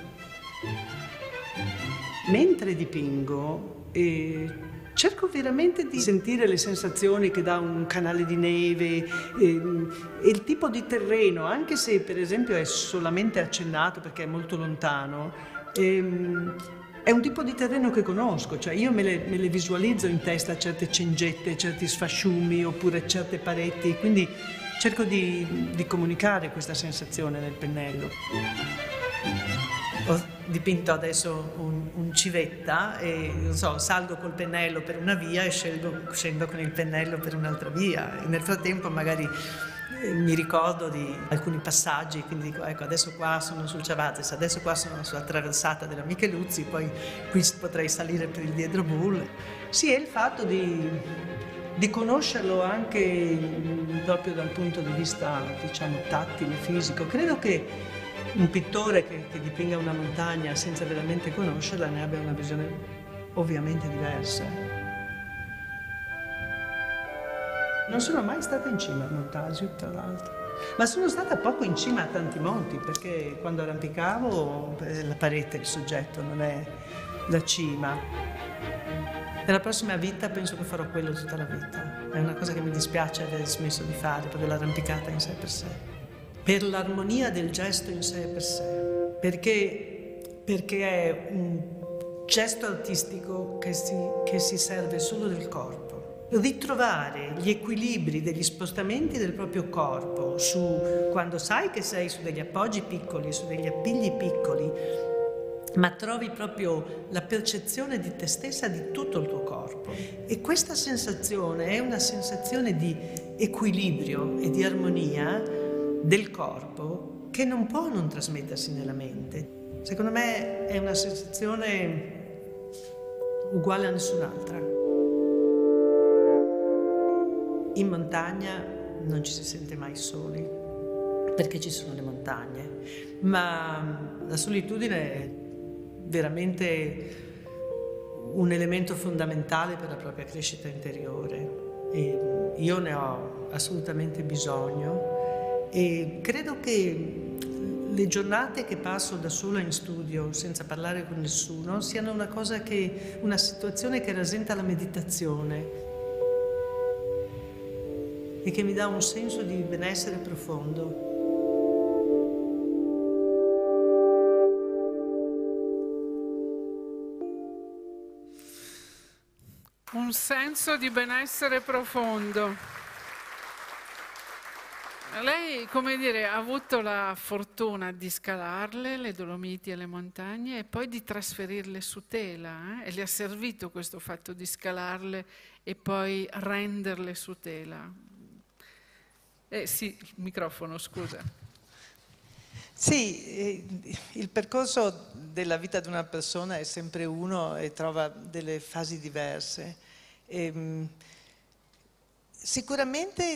Mentre dipingo, eh, cerco veramente di sentire le sensazioni che dà un canale di neve, eh, e il tipo di terreno, anche se per esempio è solamente accennato perché è molto lontano, ehm, è un tipo di terreno che conosco, cioè io me le, me le visualizzo in testa certe cengette, certi sfasciumi oppure certe pareti, quindi cerco di, di comunicare questa sensazione nel pennello. Ho dipinto adesso un, un civetta e non so, salgo col pennello per una via e scendo, scendo con il pennello per un'altra via e nel frattempo magari mi ricordo di alcuni passaggi, quindi dico ecco adesso qua sono sul Chavazes, adesso qua sono sulla traversata della Micheluzzi, poi qui potrei salire per il Diedro Bull. Sì, è il fatto di, di conoscerlo anche proprio da un punto di vista diciamo tattile, fisico. Credo che un pittore che, che dipinga una montagna senza veramente conoscerla ne abbia una visione ovviamente diversa. Non sono mai stata in cima al Montasio, tra l'altro, ma sono stata poco in cima a tanti monti, perché quando arrampicavo la parete è il soggetto, non è la cima. Nella prossima vita penso che farò quello tutta la vita. È una cosa che mi dispiace aver smesso di fare, proprio l'arrampicata in sé per sé. Per l'armonia del gesto in sé per sé, perché, perché è un gesto artistico che si, che si serve solo del corpo. Ritrovare gli equilibri degli spostamenti del proprio corpo su, quando sai che sei su degli appoggi piccoli, su degli appigli piccoli, ma trovi proprio la percezione di te stessa, di tutto il tuo corpo. E questa sensazione è una sensazione di equilibrio e di armonia del corpo che non può non trasmettersi nella mente. Secondo me è una sensazione uguale a nessun'altra. In montagna non ci si sente mai soli, perché ci sono le montagne, ma la solitudine è veramente un elemento fondamentale per la propria crescita interiore. E io ne ho assolutamente bisogno e credo che le giornate che passo da sola in studio senza parlare con nessuno siano una cosa che, una situazione che rasenta la meditazione e che mi dà un senso di benessere profondo. Un senso di benessere profondo. Lei, come dire, ha avuto la fortuna di scalarle, le Dolomiti e le montagne, e poi di trasferirle su tela, eh? E le ha servito questo fatto di scalarle e poi renderle su tela. Eh sì, il microfono, scusa. Sì, eh, il percorso della vita di una persona è sempre uno e trova delle fasi diverse. E, sicuramente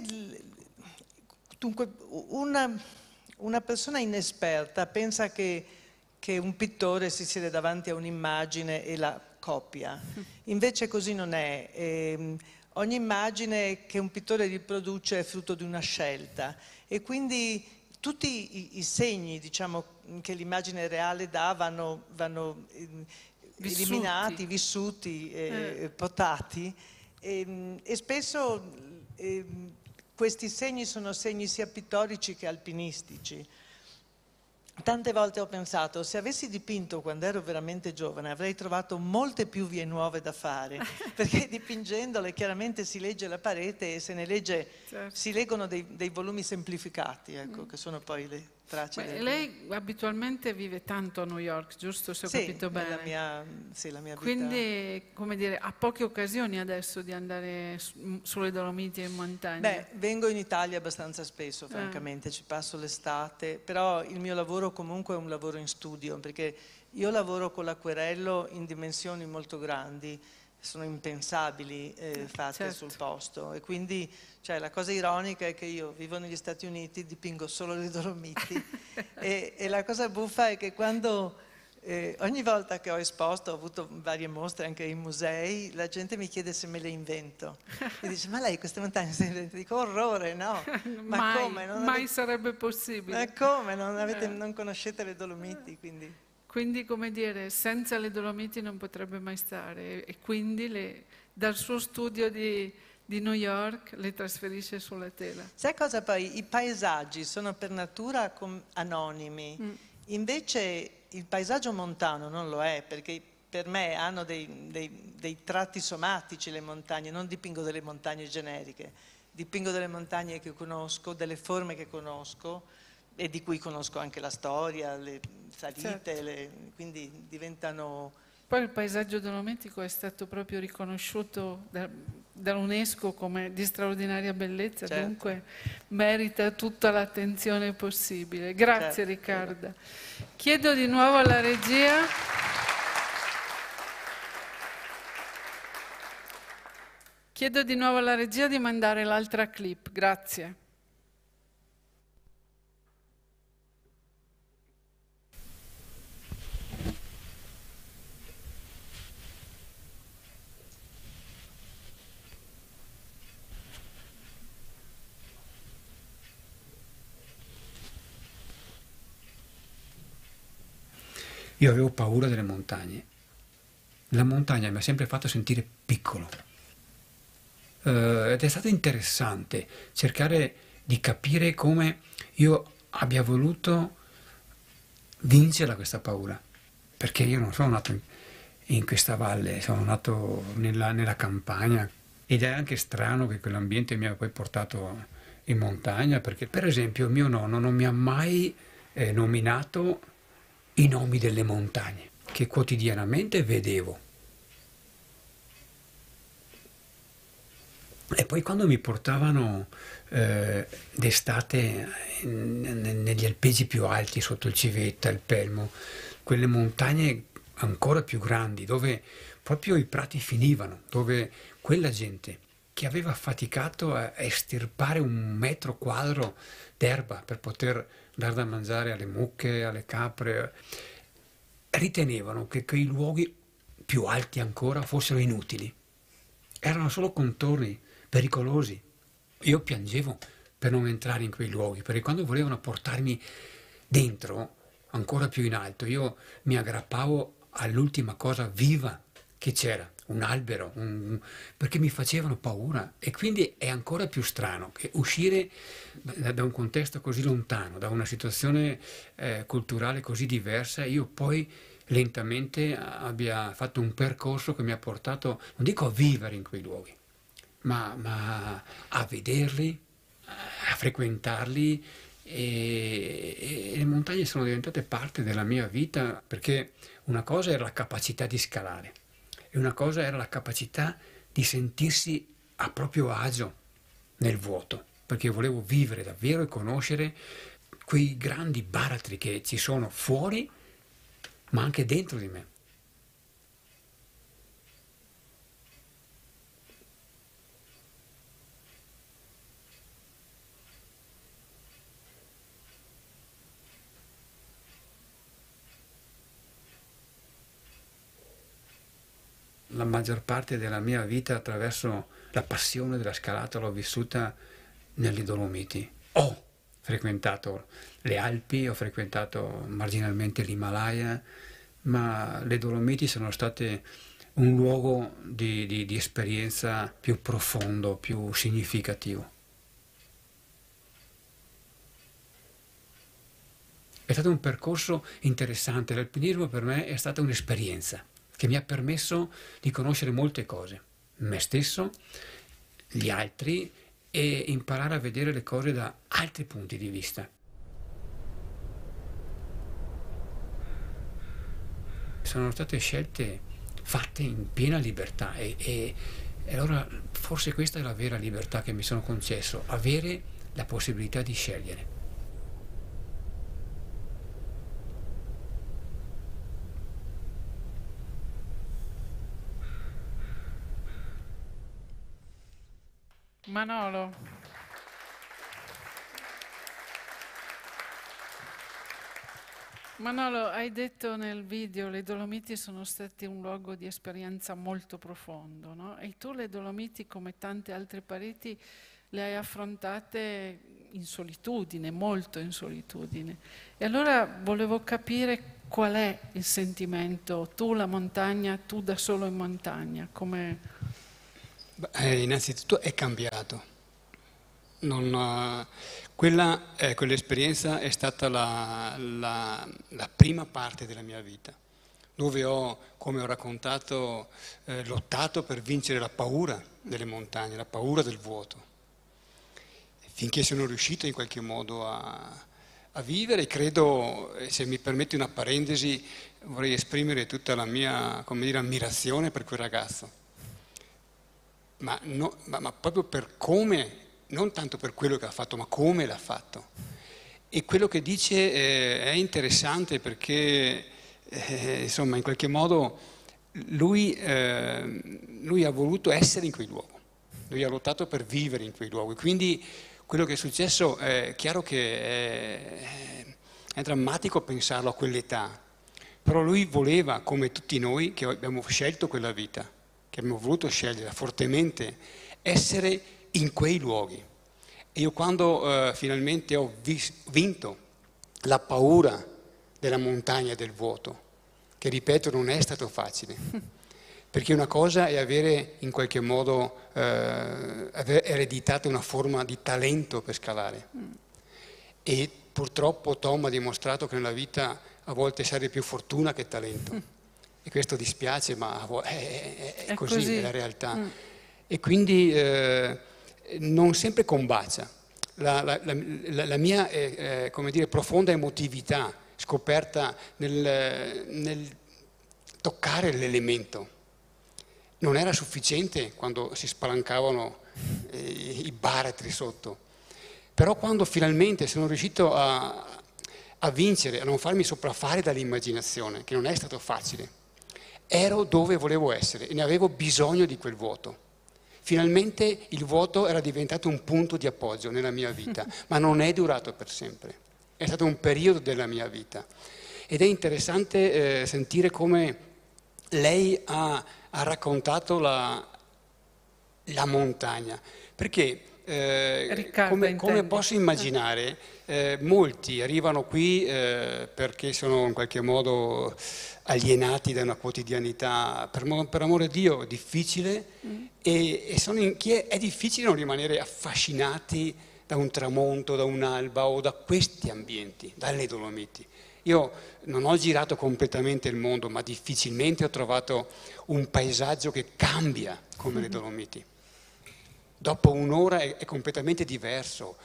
dunque, una, una persona inesperta pensa che, che un pittore si siede davanti a un'immagine e la copia. Invece così non è. E, ogni immagine che un pittore riproduce è frutto di una scelta e quindi tutti i, i segni, diciamo, che l'immagine reale dà vanno, vanno eh, vissuti. eliminati, vissuti, eh, eh. potati e, e spesso eh, questi segni sono segni sia pittorici che alpinistici. Tante volte ho pensato, se avessi dipinto quando ero veramente giovane avrei trovato molte più vie nuove da fare, perché dipingendole chiaramente si legge la parete e se ne legge, certo. si leggono dei, dei volumi semplificati, ecco, mm. che sono poi le tracce. Beh, del... Lei abitualmente vive tanto a New York, giusto? Se ho sì, capito bene. La mia, sì, la mia vita. Quindi, come dire, ha poche occasioni adesso di andare su, sulle Dolomiti e in montagna? Beh, vengo in Italia abbastanza spesso, francamente, eh. ci passo l'estate, però il mio lavoro comunque è un lavoro in studio, perché io lavoro con l'acquerello in dimensioni molto grandi, sono impensabili eh, fatte certo. sul posto e quindi cioè, la cosa ironica è che io vivo negli Stati Uniti, dipingo solo le Dolomiti e, e la cosa buffa è che quando eh, ogni volta che ho esposto, ho avuto varie mostre anche in musei, la gente mi chiede se me le invento e dice ma lei queste montagne se le inventa? Dico orrore, no, ma mai, come? Non mai avete... sarebbe possibile. Ma come? Non, avete, eh. non conoscete le Dolomiti, quindi... Quindi, come dire, senza le Dolomiti non potrebbe mai stare e quindi le, dal suo studio di, di New York le trasferisce sulla tela. Sai cosa poi? I paesaggi sono per natura anonimi, mm. invece il paesaggio montano non lo è, perché per me hanno dei, dei, dei tratti somatici le montagne, non dipingo delle montagne generiche, dipingo delle montagne che conosco, delle forme che conosco, e di cui conosco anche la storia, le salite, certo. le, quindi diventano... Poi il paesaggio dolomitico è stato proprio riconosciuto da, dall'UNESCO come di straordinaria bellezza, certo. dunque merita tutta l'attenzione possibile. Grazie certo. Riccarda. Chiedo di nuovo alla regia... Chiedo di nuovo alla regia di mandare l'altra clip. Grazie. Io avevo paura delle montagne. La montagna mi ha sempre fatto sentire piccolo. Uh, ed è stato interessante cercare di capire come io abbia voluto vincere questa paura. Perché io non sono nato in... in questa valle, sono nato nella, nella campagna ed è anche strano che quell'ambiente mi abbia poi portato in montagna, perché per esempio mio nonno non mi ha mai eh, nominato i nomi delle montagne che quotidianamente vedevo. E poi quando mi portavano eh, d'estate negli alpeggi più alti, sotto il Civetta, il Pelmo, quelle montagne ancora più grandi, dove proprio i prati finivano, dove quella gente che aveva faticato a estirpare un metro quadro d'erba per poter dar da mangiare alle mucche, alle capre, ritenevano che quei luoghi più alti ancora fossero inutili. Erano solo contorni pericolosi. Io piangevo per non entrare in quei luoghi, perché quando volevano portarmi dentro, ancora più in alto, io mi aggrappavo all'ultima cosa viva che c'era, un albero, un... perché mi facevano paura. E quindi è ancora più strano che uscire da, da un contesto così lontano, da una situazione eh, culturale così diversa, io poi lentamente abbia fatto un percorso che mi ha portato, non dico a vivere in quei luoghi, ma, ma a vederli, a frequentarli, e, e le montagne sono diventate parte della mia vita, perché una cosa era la capacità di scalare e una cosa era la capacità di sentirsi a proprio agio nel vuoto, perché volevo vivere davvero e conoscere quei grandi baratri che ci sono fuori, ma anche dentro di me. La maggior parte della mia vita attraverso la passione della scalata l'ho vissuta nelle Dolomiti. Ho frequentato le Alpi, ho frequentato marginalmente l'Himalaya, ma le Dolomiti sono state un luogo di, di, di esperienza più profondo, più significativo. È stato un percorso interessante. L'alpinismo per me è stata un'esperienza che mi ha permesso di conoscere molte cose, me stesso, gli altri, e imparare a vedere le cose da altri punti di vista. Sono state scelte fatte in piena libertà e, e, e allora forse questa è la vera libertà che mi sono concesso, avere la possibilità di scegliere. Manolo. Manolo, hai detto nel video le Dolomiti sono stati un luogo di esperienza molto profondo, no? E tu le Dolomiti, come tante altre pareti, le hai affrontate in solitudine, molto in solitudine. E allora volevo capire qual è il sentimento, tu la montagna, tu da solo in montagna, come... Eh, innanzitutto è cambiato. Non, uh, quella, eh, quell'esperienza è stata la, la, la prima parte della mia vita, dove ho, come ho raccontato, eh, lottato per vincere la paura delle montagne, la paura del vuoto, finché sono riuscito in qualche modo a, a vivere. Credo, se mi permetti una parentesi, vorrei esprimere tutta la mia, come dire, ammirazione per quel ragazzo. Ma, no, ma, ma proprio per come, non tanto per quello che ha fatto, ma come l'ha fatto. E quello che dice eh, è interessante perché, eh, insomma, in qualche modo lui, eh, lui ha voluto essere in quei luoghi, lui ha lottato per vivere in quei luoghi. Quindi quello che è successo è chiaro che è, è drammatico pensarlo a quell'età, però lui voleva, come tutti noi che abbiamo scelto quella vita, che abbiamo voluto scegliere fortemente, essere in quei luoghi. E io quando eh, finalmente ho vis- vinto la paura della montagna e del vuoto, che ripeto non è stato facile, perché una cosa è avere in qualche modo eh, aver ereditato una forma di talento per scalare. E purtroppo Tom ha dimostrato che nella vita a volte serve più fortuna che talento. e questo dispiace, ma è, è, è, è così, così, è la realtà. Mm. E quindi eh, non sempre combacia. La, la, la, la mia eh, come dire, profonda emotività scoperta nel, nel toccare l'elemento non era sufficiente quando si spalancavano eh, i baratri sotto, però quando finalmente sono riuscito a, a vincere, a non farmi sopraffare dall'immaginazione, che non è stato facile, ero dove volevo essere e ne avevo bisogno di quel vuoto. Finalmente il vuoto era diventato un punto di appoggio nella mia vita, ma non è durato per sempre, è stato un periodo della mia vita. Ed è interessante eh, sentire come lei ha, ha raccontato la, la montagna, perché eh, come, come posso immaginare, eh, molti arrivano qui eh, perché sono in qualche modo alienati da una quotidianità, per, per amore di Dio, difficile, mm. e, e sono in, chi è, è difficile non rimanere affascinati da un tramonto, da un'alba o da questi ambienti, dalle Dolomiti. Io non ho girato completamente il mondo, ma difficilmente ho trovato un paesaggio che cambia come mm. le Dolomiti. Dopo un'ora è, è completamente diverso,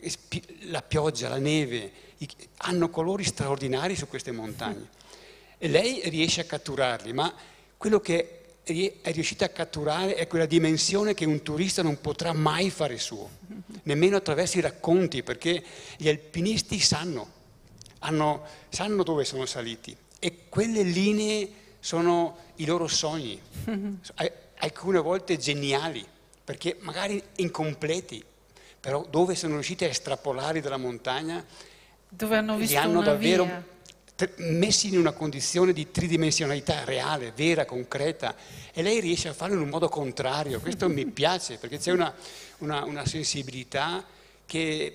la pioggia, la neve, i, hanno colori straordinari su queste montagne. E lei riesce a catturarli, ma quello che è riuscita a catturare è quella dimensione che un turista non potrà mai fare suo, nemmeno attraverso i racconti, perché gli alpinisti sanno, hanno, sanno dove sono saliti e quelle linee sono i loro sogni, alcune volte geniali, perché magari incompleti, però dove sono riusciti a estrapolare dalla montagna, dove hanno visto li hanno una davvero via. messi in una condizione di tridimensionalità reale, vera, concreta, e lei riesce a farlo in un modo contrario. Questo mi piace, perché c'è una, una, una sensibilità che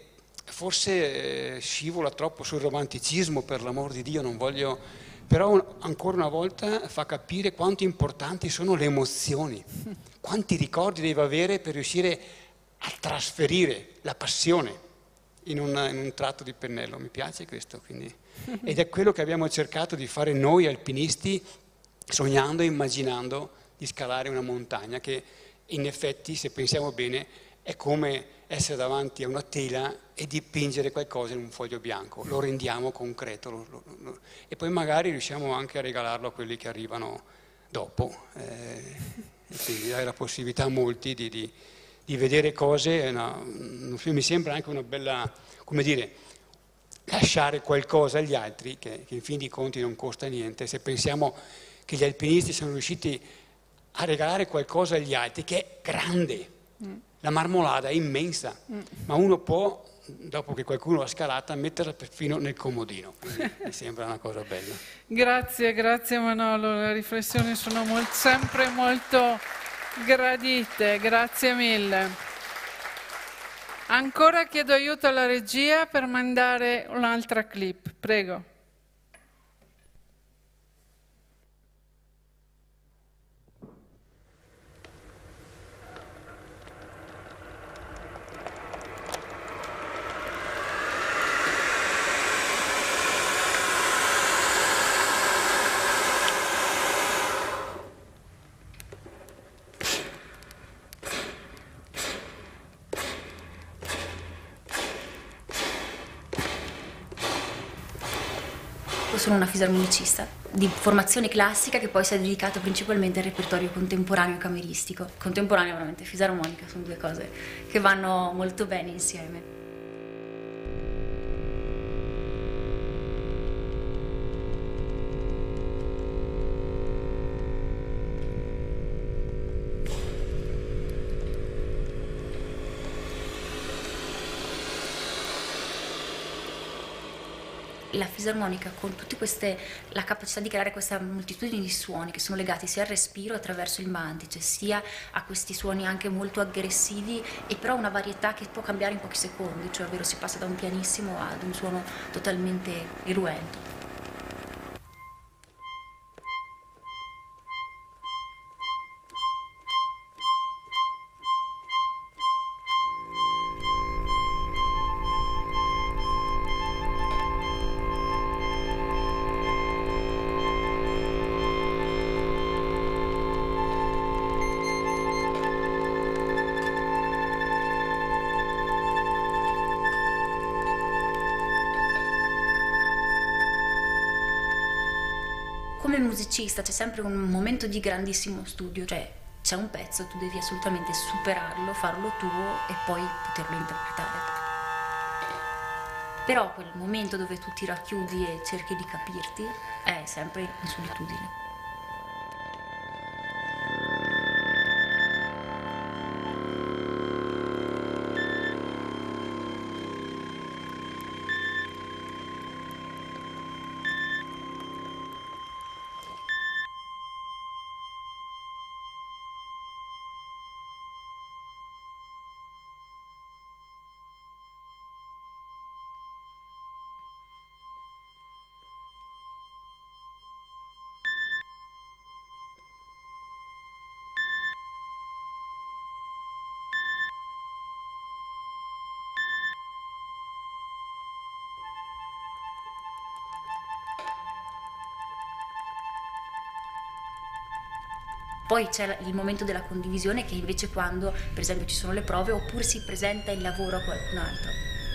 forse eh, scivola troppo sul romanticismo, per l'amor di Dio, non voglio, però ancora una volta fa capire quanto importanti sono le emozioni, quanti ricordi deve avere per riuscire a trasferire la passione in un, in un tratto di pennello. Mi piace questo, quindi. Ed è quello che abbiamo cercato di fare noi alpinisti, sognando e immaginando di scalare una montagna che in effetti, se pensiamo bene, è come essere davanti a una tela e dipingere qualcosa in un foglio bianco, lo rendiamo concreto lo, lo, lo, e poi magari riusciamo anche a regalarlo a quelli che arrivano dopo, eh, e quindi dare la possibilità a molti di, di, di vedere cose. No, mi sembra anche una bella, come dire, lasciare qualcosa agli altri che, che in fin dei conti non costa niente. Se pensiamo che gli alpinisti sono riusciti a regalare qualcosa agli altri che è grande, mm. la marmolada è immensa, mm. ma uno può, dopo che qualcuno l'ha scalata, metterla perfino nel comodino. Quindi mi sembra una cosa bella. Grazie, grazie Manolo, le riflessioni sono molt, sempre molto gradite, grazie mille. Ancora chiedo aiuto alla regia per mandare un'altra clip, prego. Sono una fisarmonicista di formazione classica che poi si è dedicata principalmente al repertorio contemporaneo e cameristico. Contemporaneo veramente, fisarmonica, sono due cose che vanno molto bene insieme. La fisarmonica, con tutte queste, la capacità di creare questa moltitudine di suoni che sono legati sia al respiro attraverso il mantice, sia a questi suoni anche molto aggressivi, e però una varietà che può cambiare in pochi secondi, cioè ovvero si passa da un pianissimo ad un suono totalmente irruento. come musicista c'è sempre un momento di grandissimo studio, cioè c'è un pezzo, tu devi assolutamente superarlo, farlo tuo e poi poterlo interpretare. Però quel momento dove tu ti racchiudi e cerchi di capirti è sempre in solitudine. Poi c'è il momento della condivisione, che invece quando, per esempio, ci sono le prove oppure si presenta il lavoro a qualcun altro.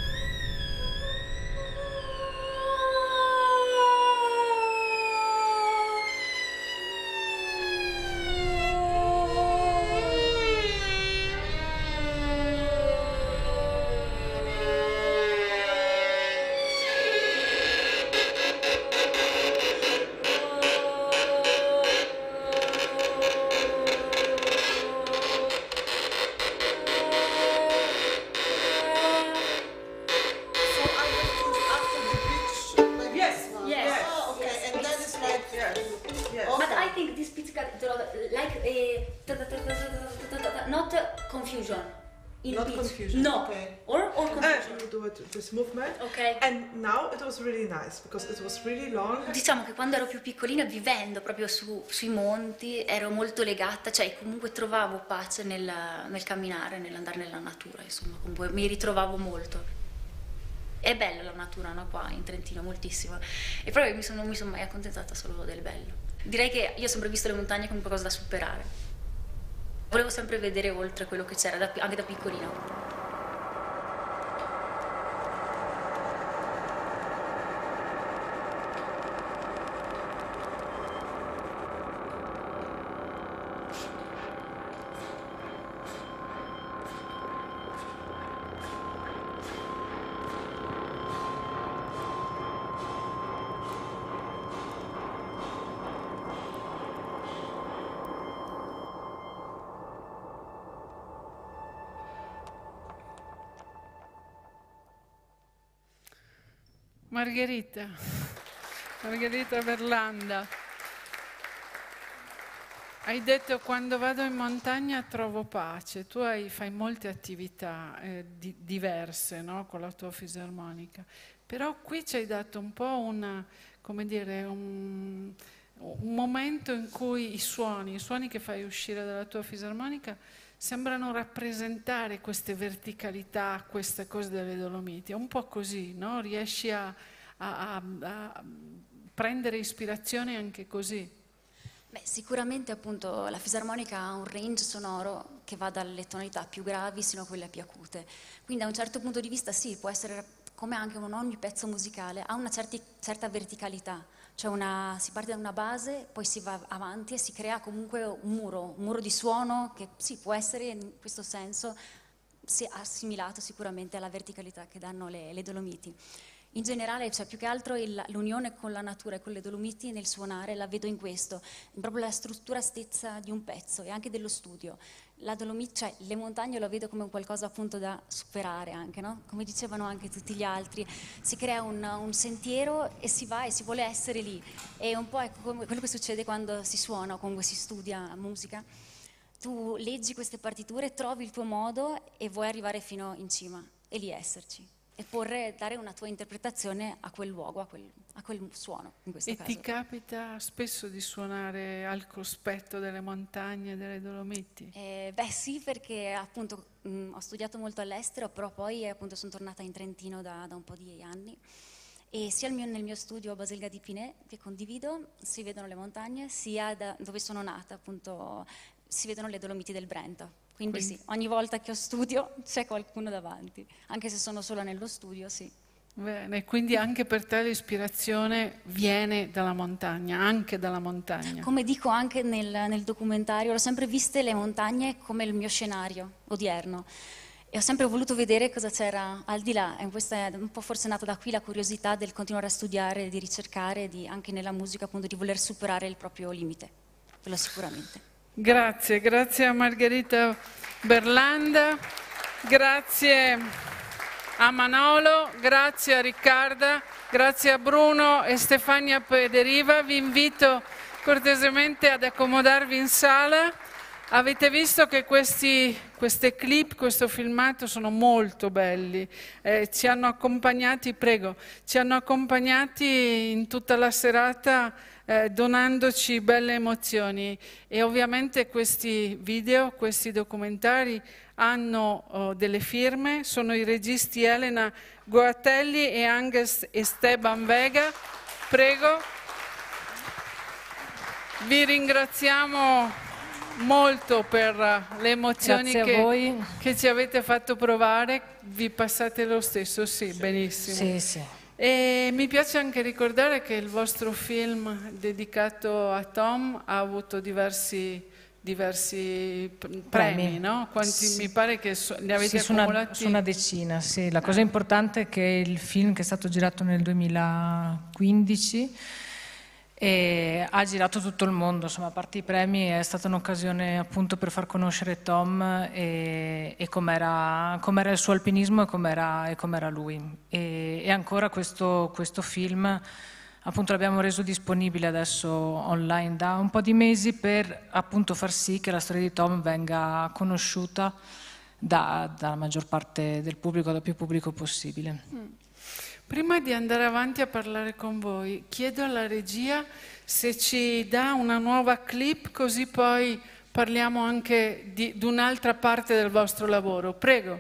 Movement. Okay. And now it was really nice because it was really long. Diciamo che quando ero più piccolina, vivendo proprio su, sui monti, ero molto legata, cioè comunque trovavo pace nel, nel camminare, nell'andare nella natura, insomma, comunque mi ritrovavo molto. È bella la natura, no? Qua in Trentino, moltissimo. E proprio mi sono, non mi sono mai accontentata solo del bello. Direi che io ho sempre visto le montagne come qualcosa da superare. Volevo sempre vedere oltre quello che c'era, da, anche da piccolina. Margherita, Margherita Berlanda, hai detto quando vado in montagna trovo pace, tu hai, fai molte attività eh, di, diverse, no? Con la tua fisarmonica, però qui ci hai dato un po' una, come dire, un, un momento in cui i suoni, i suoni che fai uscire dalla tua fisarmonica sembrano rappresentare queste verticalità, queste cose delle Dolomiti, è un po' così, no? Riesci a, a, a, a prendere ispirazione anche così? Beh, sicuramente appunto la fisarmonica ha un range sonoro che va dalle tonalità più gravi sino a quelle più acute, quindi da un certo punto di vista sì, può essere come anche un ogni pezzo musicale, ha una certi, certa verticalità. Cioè una, si parte da una base, poi si va avanti e si crea comunque un muro, un muro di suono che sì, può essere in questo senso si assimilato sicuramente alla verticalità che danno le, le Dolomiti. In generale, cioè, più che altro l'unione con la natura e con le Dolomiti nel suonare la vedo in questo, in proprio la struttura stessa di un pezzo e anche dello studio. La Dolomiti, cioè le montagne lo vedo come un qualcosa appunto da superare anche, no? Come dicevano anche tutti gli altri, si crea un, un sentiero e si va e si vuole essere lì. È un po' ecco, come quello che succede quando si suona o quando si studia musica. Tu leggi queste partiture, trovi il tuo modo e vuoi arrivare fino in cima e lì esserci. E porre, dare una tua interpretazione a quel luogo, a quel, a quel suono in questo e caso. E ti capita spesso di suonare al cospetto delle montagne, delle Dolomiti? Eh, beh sì, perché appunto mh, ho studiato molto all'estero, però poi appunto sono tornata in Trentino da, da un po' di anni e sia il mio, nel mio studio a Baselga di Pinè, che condivido, si vedono le montagne, sia da, dove sono nata, appunto, si vedono le Dolomiti del Brenta. Quindi, Quindi sì, ogni volta che ho studio c'è qualcuno davanti, anche se sono solo nello studio, sì, Bene, quindi anche per te l'ispirazione viene dalla montagna, anche dalla montagna. Come dico anche nel, nel documentario, ho sempre viste le montagne come il mio scenario odierno e ho sempre voluto vedere cosa c'era al di là, e questa è un po' forse nata da qui la curiosità del continuare a studiare, di ricercare, di, anche nella musica appunto di voler superare il proprio limite, quello sicuramente. Grazie, grazie a Margherita Berlanda, grazie a Manolo, grazie a Riccarda, grazie a Bruno e Stefania Pederiva. Vi invito cortesemente ad accomodarvi in sala. Avete visto che questi, queste clip, questo filmato sono molto belli, eh, ci hanno accompagnati, prego, ci hanno accompagnati in tutta la serata eh, donandoci belle emozioni, e ovviamente questi video, questi documentari hanno oh, delle firme, sono i registi Elena Goatelli e Angus Esteban Vega. Prego. Vi ringraziamo molto per le emozioni che, che ci avete fatto provare. Vi passate lo stesso? Sì, benissimo. Sì, sì. E mi piace anche ricordare che il vostro film dedicato a Tom ha avuto diversi, diversi premi, Premi. no? Quanti Sì. mi pare che so, ne avete Sì, su una, accumulati? su una decina, sì. La cosa importante è che il film, che è stato girato nel duemilaquindici, e ha girato tutto il mondo, insomma, a parte i premi è stata un'occasione appunto per far conoscere Tom e, e com'era, com'era il suo alpinismo e com'era, e com'era lui. E, e ancora questo, questo film appunto l'abbiamo reso disponibile adesso online da un po' di mesi per appunto far sì che la storia di Tom venga conosciuta da, dalla maggior parte del pubblico, dal più pubblico possibile. Mm. Prima di andare avanti a parlare con voi, chiedo alla regia se ci dà una nuova clip, così poi parliamo anche di, di un'altra parte del vostro lavoro. Prego.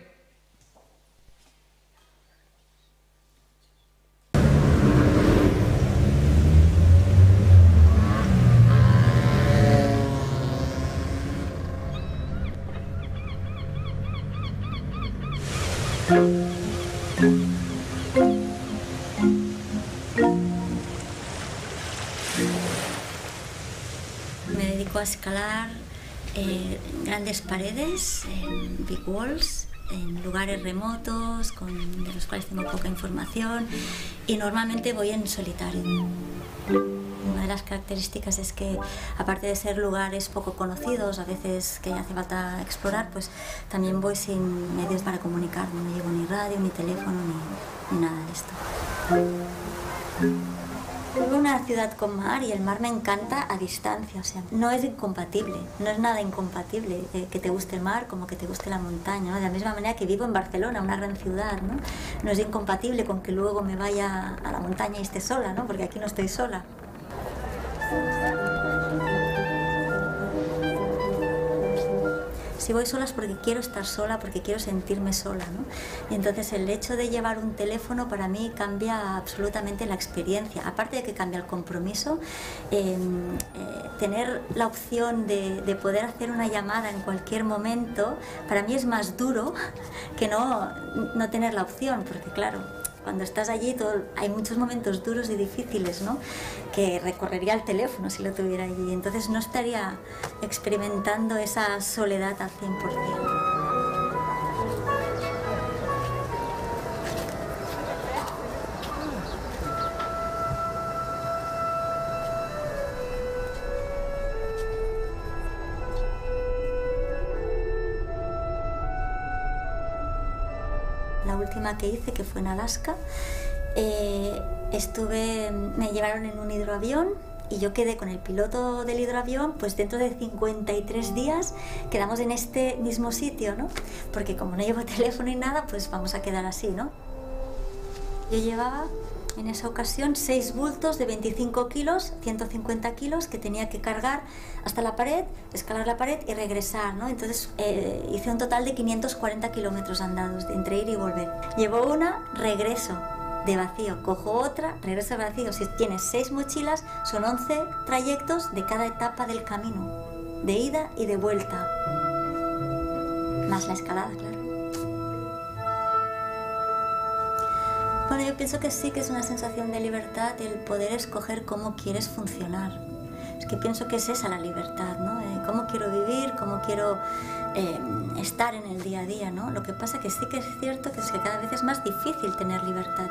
Me dedico a escalar eh, grandes paredes, en big walls, en lugares remotos con, de los cuales tengo poca información, y normalmente voy en solitario. Una de las características es que, aparte de ser lugares poco conocidos, a veces que hace falta explorar, pues también voy sin medios para comunicarme, no llevo ni radio, ni teléfono, ni, ni nada de esto. Vivo en una ciudad con mar y el mar me encanta a distancia, o sea, no es incompatible, no es nada incompatible eh, que te guste el mar como que te guste la montaña, ¿no? De la misma manera que vivo en Barcelona, una gran ciudad, ¿no? No es incompatible con que luego me vaya a la montaña y esté sola, ¿no? Porque aquí no estoy sola. Si voy sola es porque quiero estar sola, porque quiero sentirme sola, ¿no? Y entonces el hecho de llevar un teléfono para mí cambia absolutamente la experiencia. Aparte de que cambia el compromiso, eh, eh, tener la opción de, de poder hacer una llamada en cualquier momento, para mí es más duro que no, no tener la opción, porque claro, cuando estás allí todo, hay muchos momentos duros y difíciles, ¿no? Que recorrería el teléfono si lo tuviera allí. Entonces no estaría experimentando esa soledad al cien por cien. La última que hice, que fue en Alaska, eh, estuve, me llevaron en un hidroavión y yo quedé con el piloto del hidroavión, pues dentro de cincuenta y tres días quedamos en este mismo sitio, ¿no? Porque como no llevo teléfono ni nada, pues vamos a quedar así, ¿no? Yo llevaba en esa ocasión seis bultos de veinticinco kilos, ciento cincuenta kilos, que tenía que cargar hasta la pared, escalar la pared y regresar, ¿no? Entonces eh, hice un total de quinientos cuarenta kilómetros andados, de entre ir y volver. Llevo una, regreso de vacío, cojo otra, regreso de vacío. Si tienes seis mochilas, son once trayectos de cada etapa del camino, de ida y de vuelta, más la escalada, claro. Bueno, yo pienso que sí, que es una sensación de libertad el poder escoger cómo quieres funcionar. Es que pienso que es esa la libertad, ¿no? Eh, cómo quiero vivir, cómo quiero eh, estar en el día a día, ¿no? Lo que pasa que sí que es cierto que es que cada vez es más difícil tener libertad.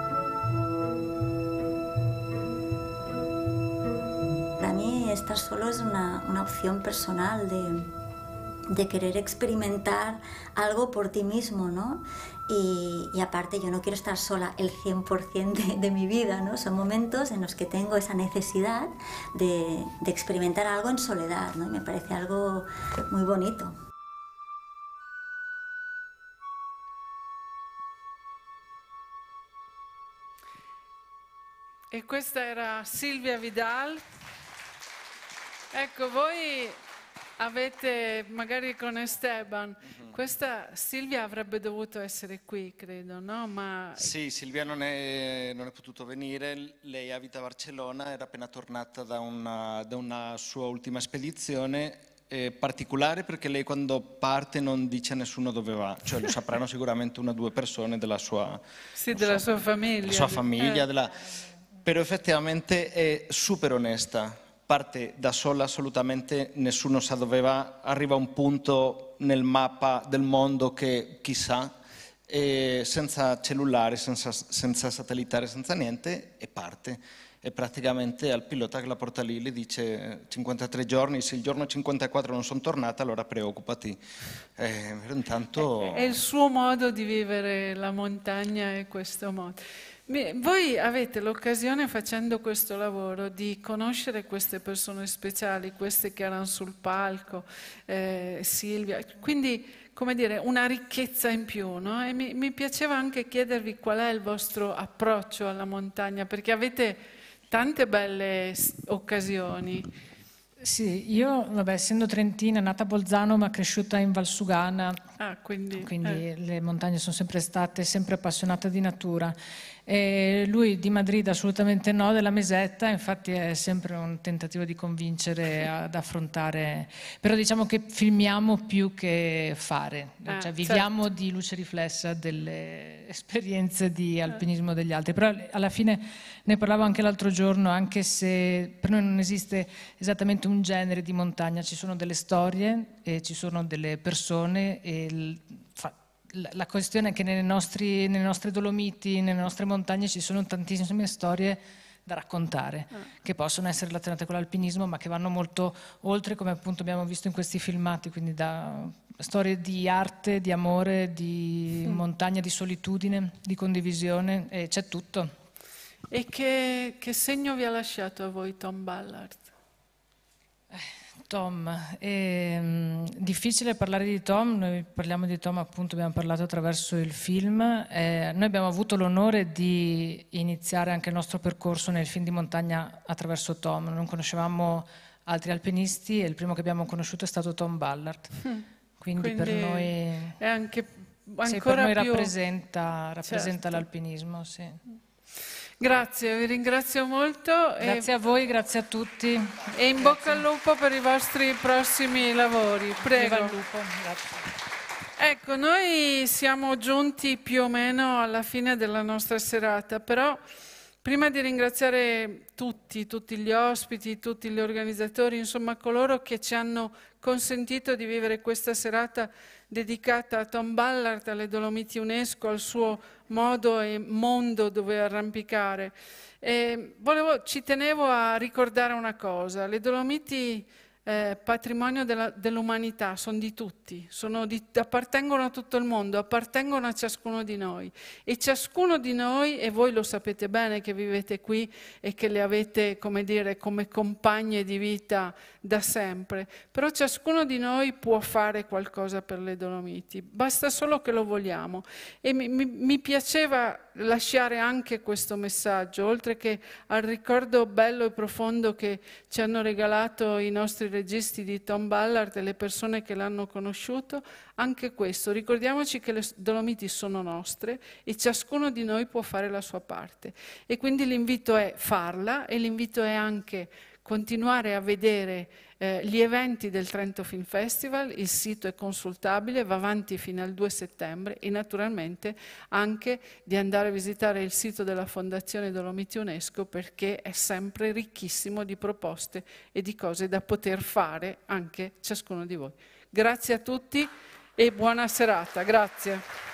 Para mí estar solo es una, una opción personal de, de querer experimentar algo por ti mismo, ¿no? Y, y aparte yo no quiero estar sola el cien por cien de, de mi vida, ¿no? Son momentos en los que tengo esa necesidad de, de experimentar algo en soledad, ¿no? Y me parece algo muy bonito. E questa era Silvia Vidal. Ecco, voi avete, magari con Esteban, mm-hmm. questa Silvia avrebbe dovuto essere qui, credo, no? Ma... Sì, Silvia non è, non è potuto venire, lei abita a Barcellona, era appena tornata da una, da una sua ultima spedizione, eh, particolare perché lei quando parte non dice a nessuno dove va, cioè lo sapranno sicuramente una o due persone della sua, sì, della so, sua famiglia. Sua famiglia, eh. della... però effettivamente è super onesta. Parte da sola, assolutamente nessuno sa dove va, arriva a un punto nel mappa del mondo che chissà, e senza cellulare, senza, senza satellitare, senza niente, e parte. E praticamente al pilota che la porta lì le dice cinquantatré giorni, se il giorno cinquantaquattro non sono tornata allora preoccupati. Eh, intanto... È il suo modo di vivere la montagna, è questo modo. Voi avete l'occasione, facendo questo lavoro, di conoscere queste persone speciali, queste che erano sul palco, eh, Silvia, quindi, come dire, una ricchezza in più, no? E mi, mi piaceva anche chiedervi qual è il vostro approccio alla montagna, perché avete tante belle occasioni. Sì, io, vabbè, essendo trentina, nata a Bolzano ma cresciuta in Valsugana, ah, quindi, quindi eh. le montagne sono sempre state, sempre appassionata di natura. E lui di Madrid assolutamente no, della mesetta, infatti è sempre un tentativo di convincere ad affrontare, però diciamo che filmiamo più che fare, ah, cioè viviamo certo. di luce riflessa delle esperienze di alpinismo degli altri, però alla fine ne parlavo anche l'altro giorno, anche se per noi non esiste esattamente un genere di montagna, ci sono delle storie e ci sono delle persone e il, fa, la questione è che nei nostri, nelle nostre Dolomiti, nelle nostre montagne ci sono tantissime storie da raccontare, ah. che possono essere relazionate con l'alpinismo, ma che vanno molto oltre, come appunto abbiamo visto in questi filmati, quindi da storie di arte, di amore, di mm. montagna, di solitudine, di condivisione, e c'è tutto. E che, che segno vi ha lasciato a voi Tom Ballard? Tom, è um, difficile parlare di Tom, noi parliamo di Tom, appunto abbiamo parlato attraverso il film, eh, noi abbiamo avuto l'onore di iniziare anche il nostro percorso nel film di montagna attraverso Tom, non conoscevamo altri alpinisti e il primo che abbiamo conosciuto è stato Tom Ballard, mm. quindi, quindi per noi, è anche, ancora sì, per noi più... rappresenta, rappresenta certo. l'alpinismo, sì. Grazie, vi ringrazio molto. Grazie e, a voi, grazie a tutti. E in bocca al lupo per i vostri prossimi lavori. Prego. Viva il lupo. Grazie. Ecco, noi siamo giunti più o meno alla fine della nostra serata, però prima di ringraziare tutti, tutti gli ospiti, tutti gli organizzatori, insomma coloro che ci hanno consentito di vivere questa serata dedicata a Tom Ballard, alle Dolomiti UNESCO, al suo modo e mondo dove arrampicare. E volevo, ci tenevo a ricordare una cosa, le Dolomiti eh, patrimonio della, dell'umanità, sono di tutti, sono di, appartengono a tutto il mondo, appartengono a ciascuno di noi e ciascuno di noi, e voi lo sapete bene che vivete qui e che le avete, come dire, come compagne di vita da sempre, però ciascuno di noi può fare qualcosa per le Dolomiti, basta solo che lo vogliamo. E mi, mi, mi piaceva lasciare anche questo messaggio, oltre che al ricordo bello e profondo che ci hanno regalato i nostri registi di Tom Ballard e le persone che l'hanno conosciuto, anche questo, ricordiamoci che le Dolomiti sono nostre e ciascuno di noi può fare la sua parte. E quindi l'invito è farla e l'invito è anche continuare a vedere eh, gli eventi del Trento Film Festival, il sito è consultabile, va avanti fino al due settembre, e naturalmente anche di andare a visitare il sito della Fondazione Dolomiti UNESCO, perché è sempre ricchissimo di proposte e di cose da poter fare anche ciascuno di voi. Grazie a tutti e buona serata. Grazie.